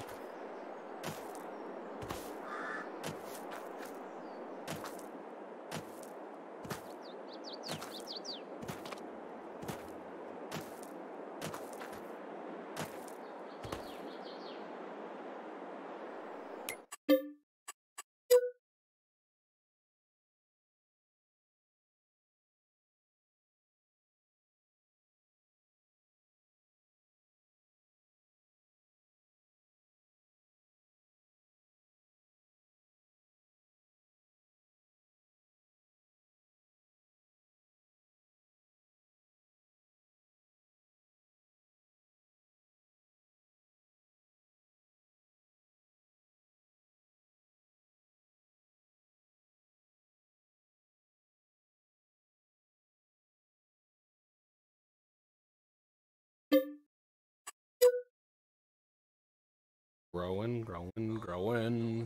Growing, growing, growing.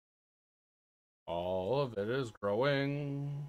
All of it is growing.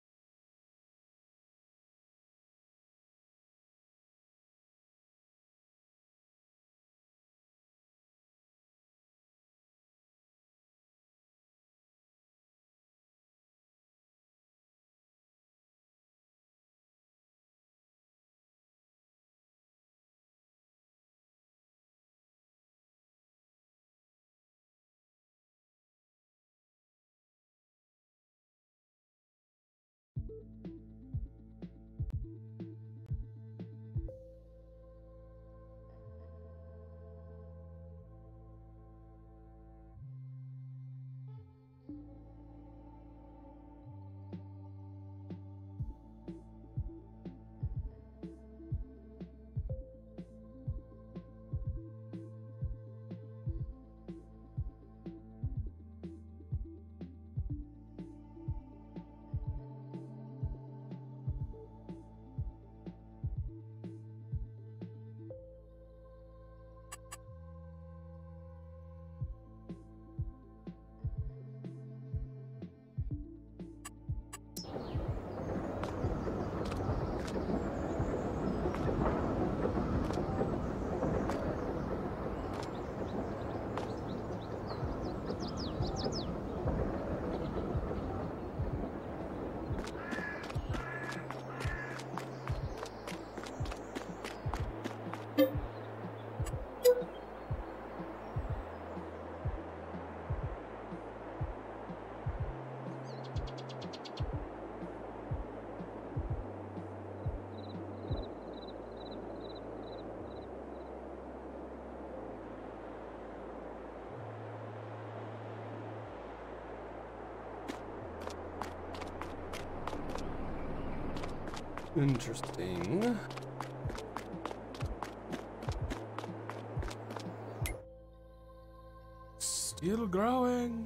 Interesting. Still growing.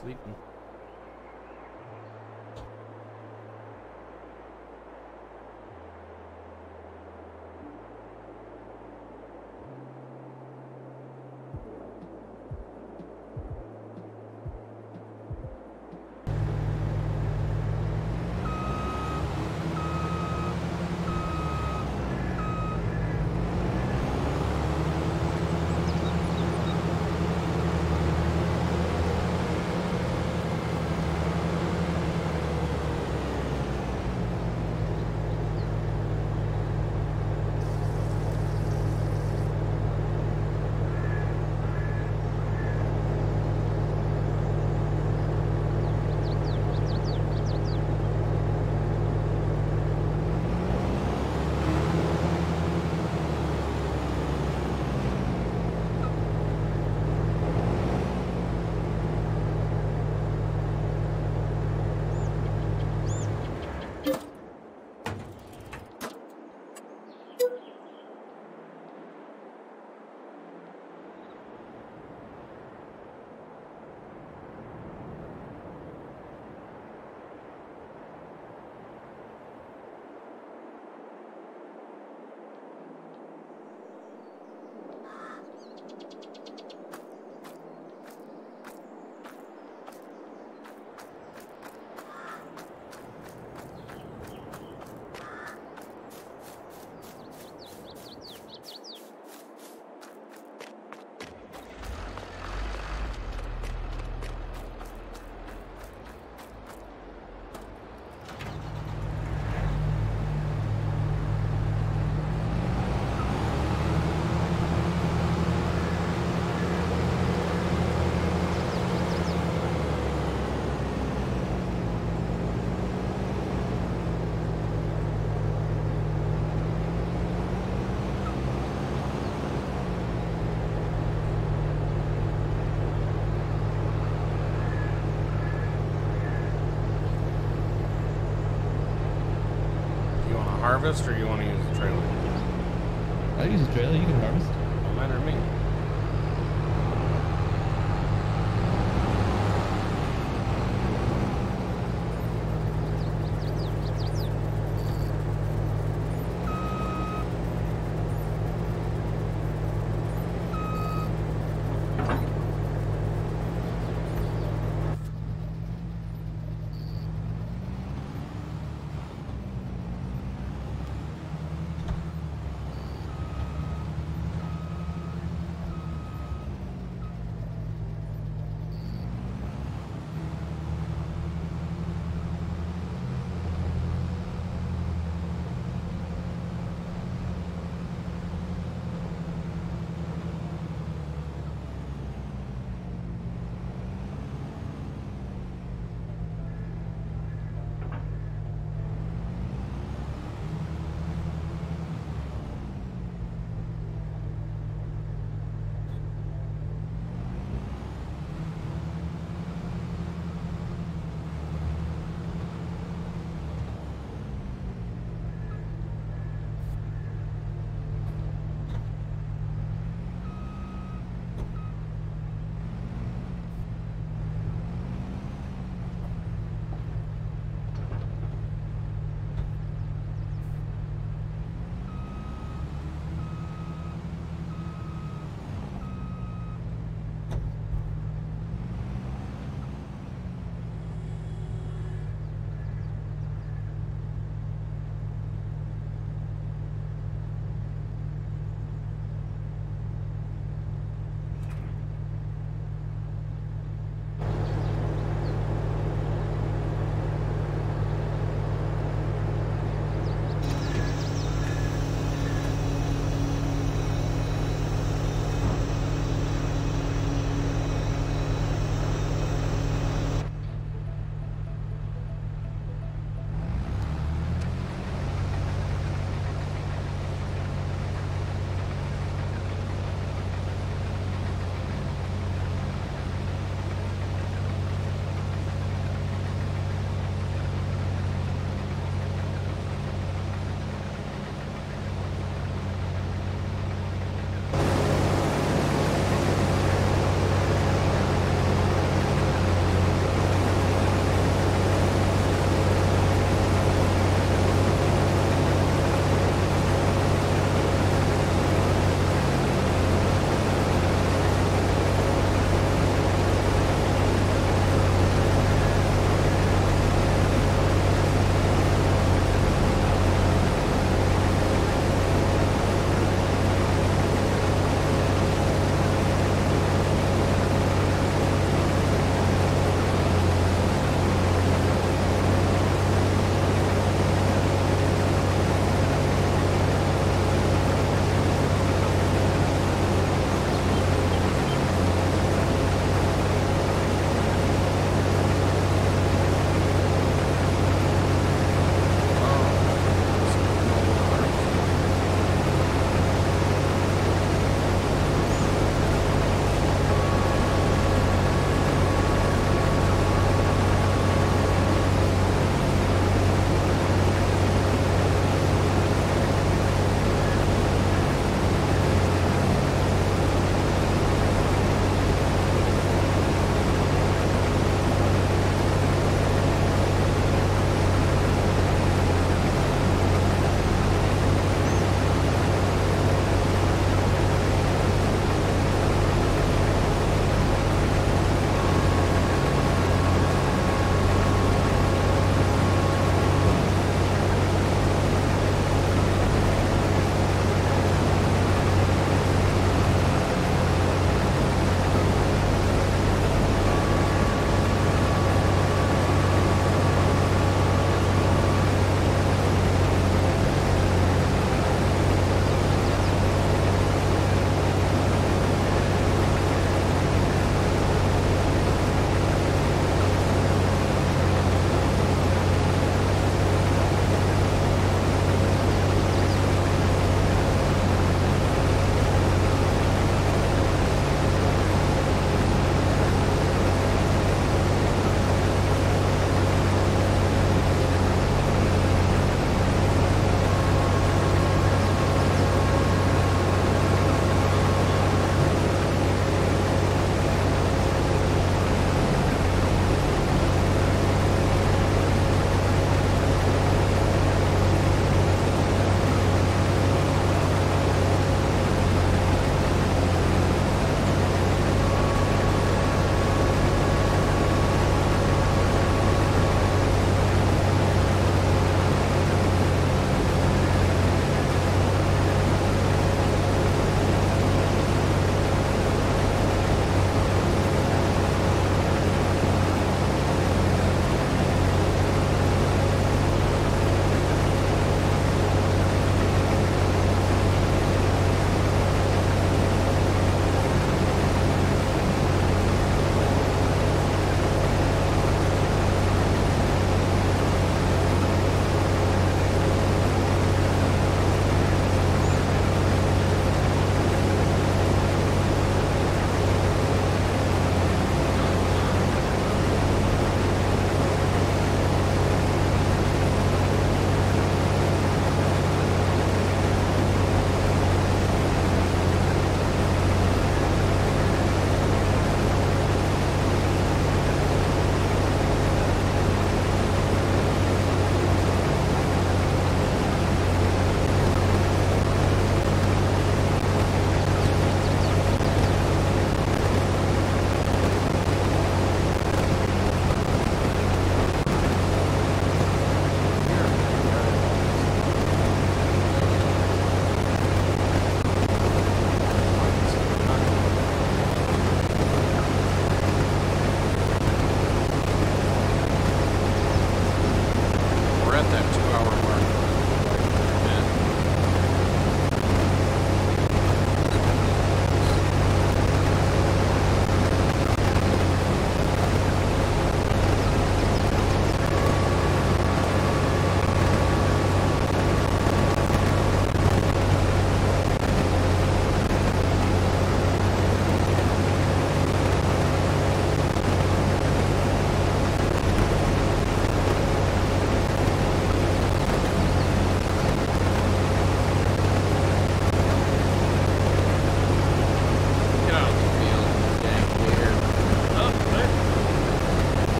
sleeping. Harvest, or you want to use the trailer? I'll use the trailer, you can harvest. Don't matter to me.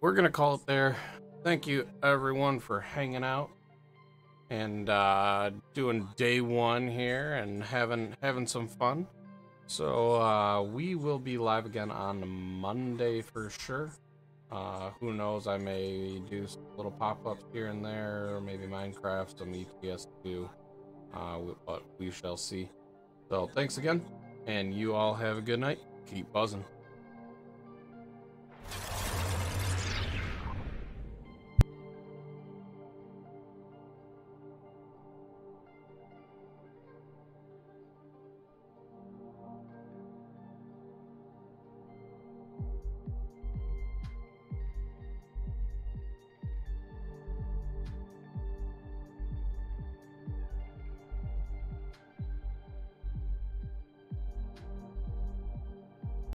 we're gonna call it there. Thank you everyone for hanging out and doing day one here and having some fun. So we will be live again on Monday for sure. Who knows, I may do some little pop-ups here and there, or maybe Minecraft, some ETS too, but we shall see. So thanks again, and you all have a good night. Keep buzzing.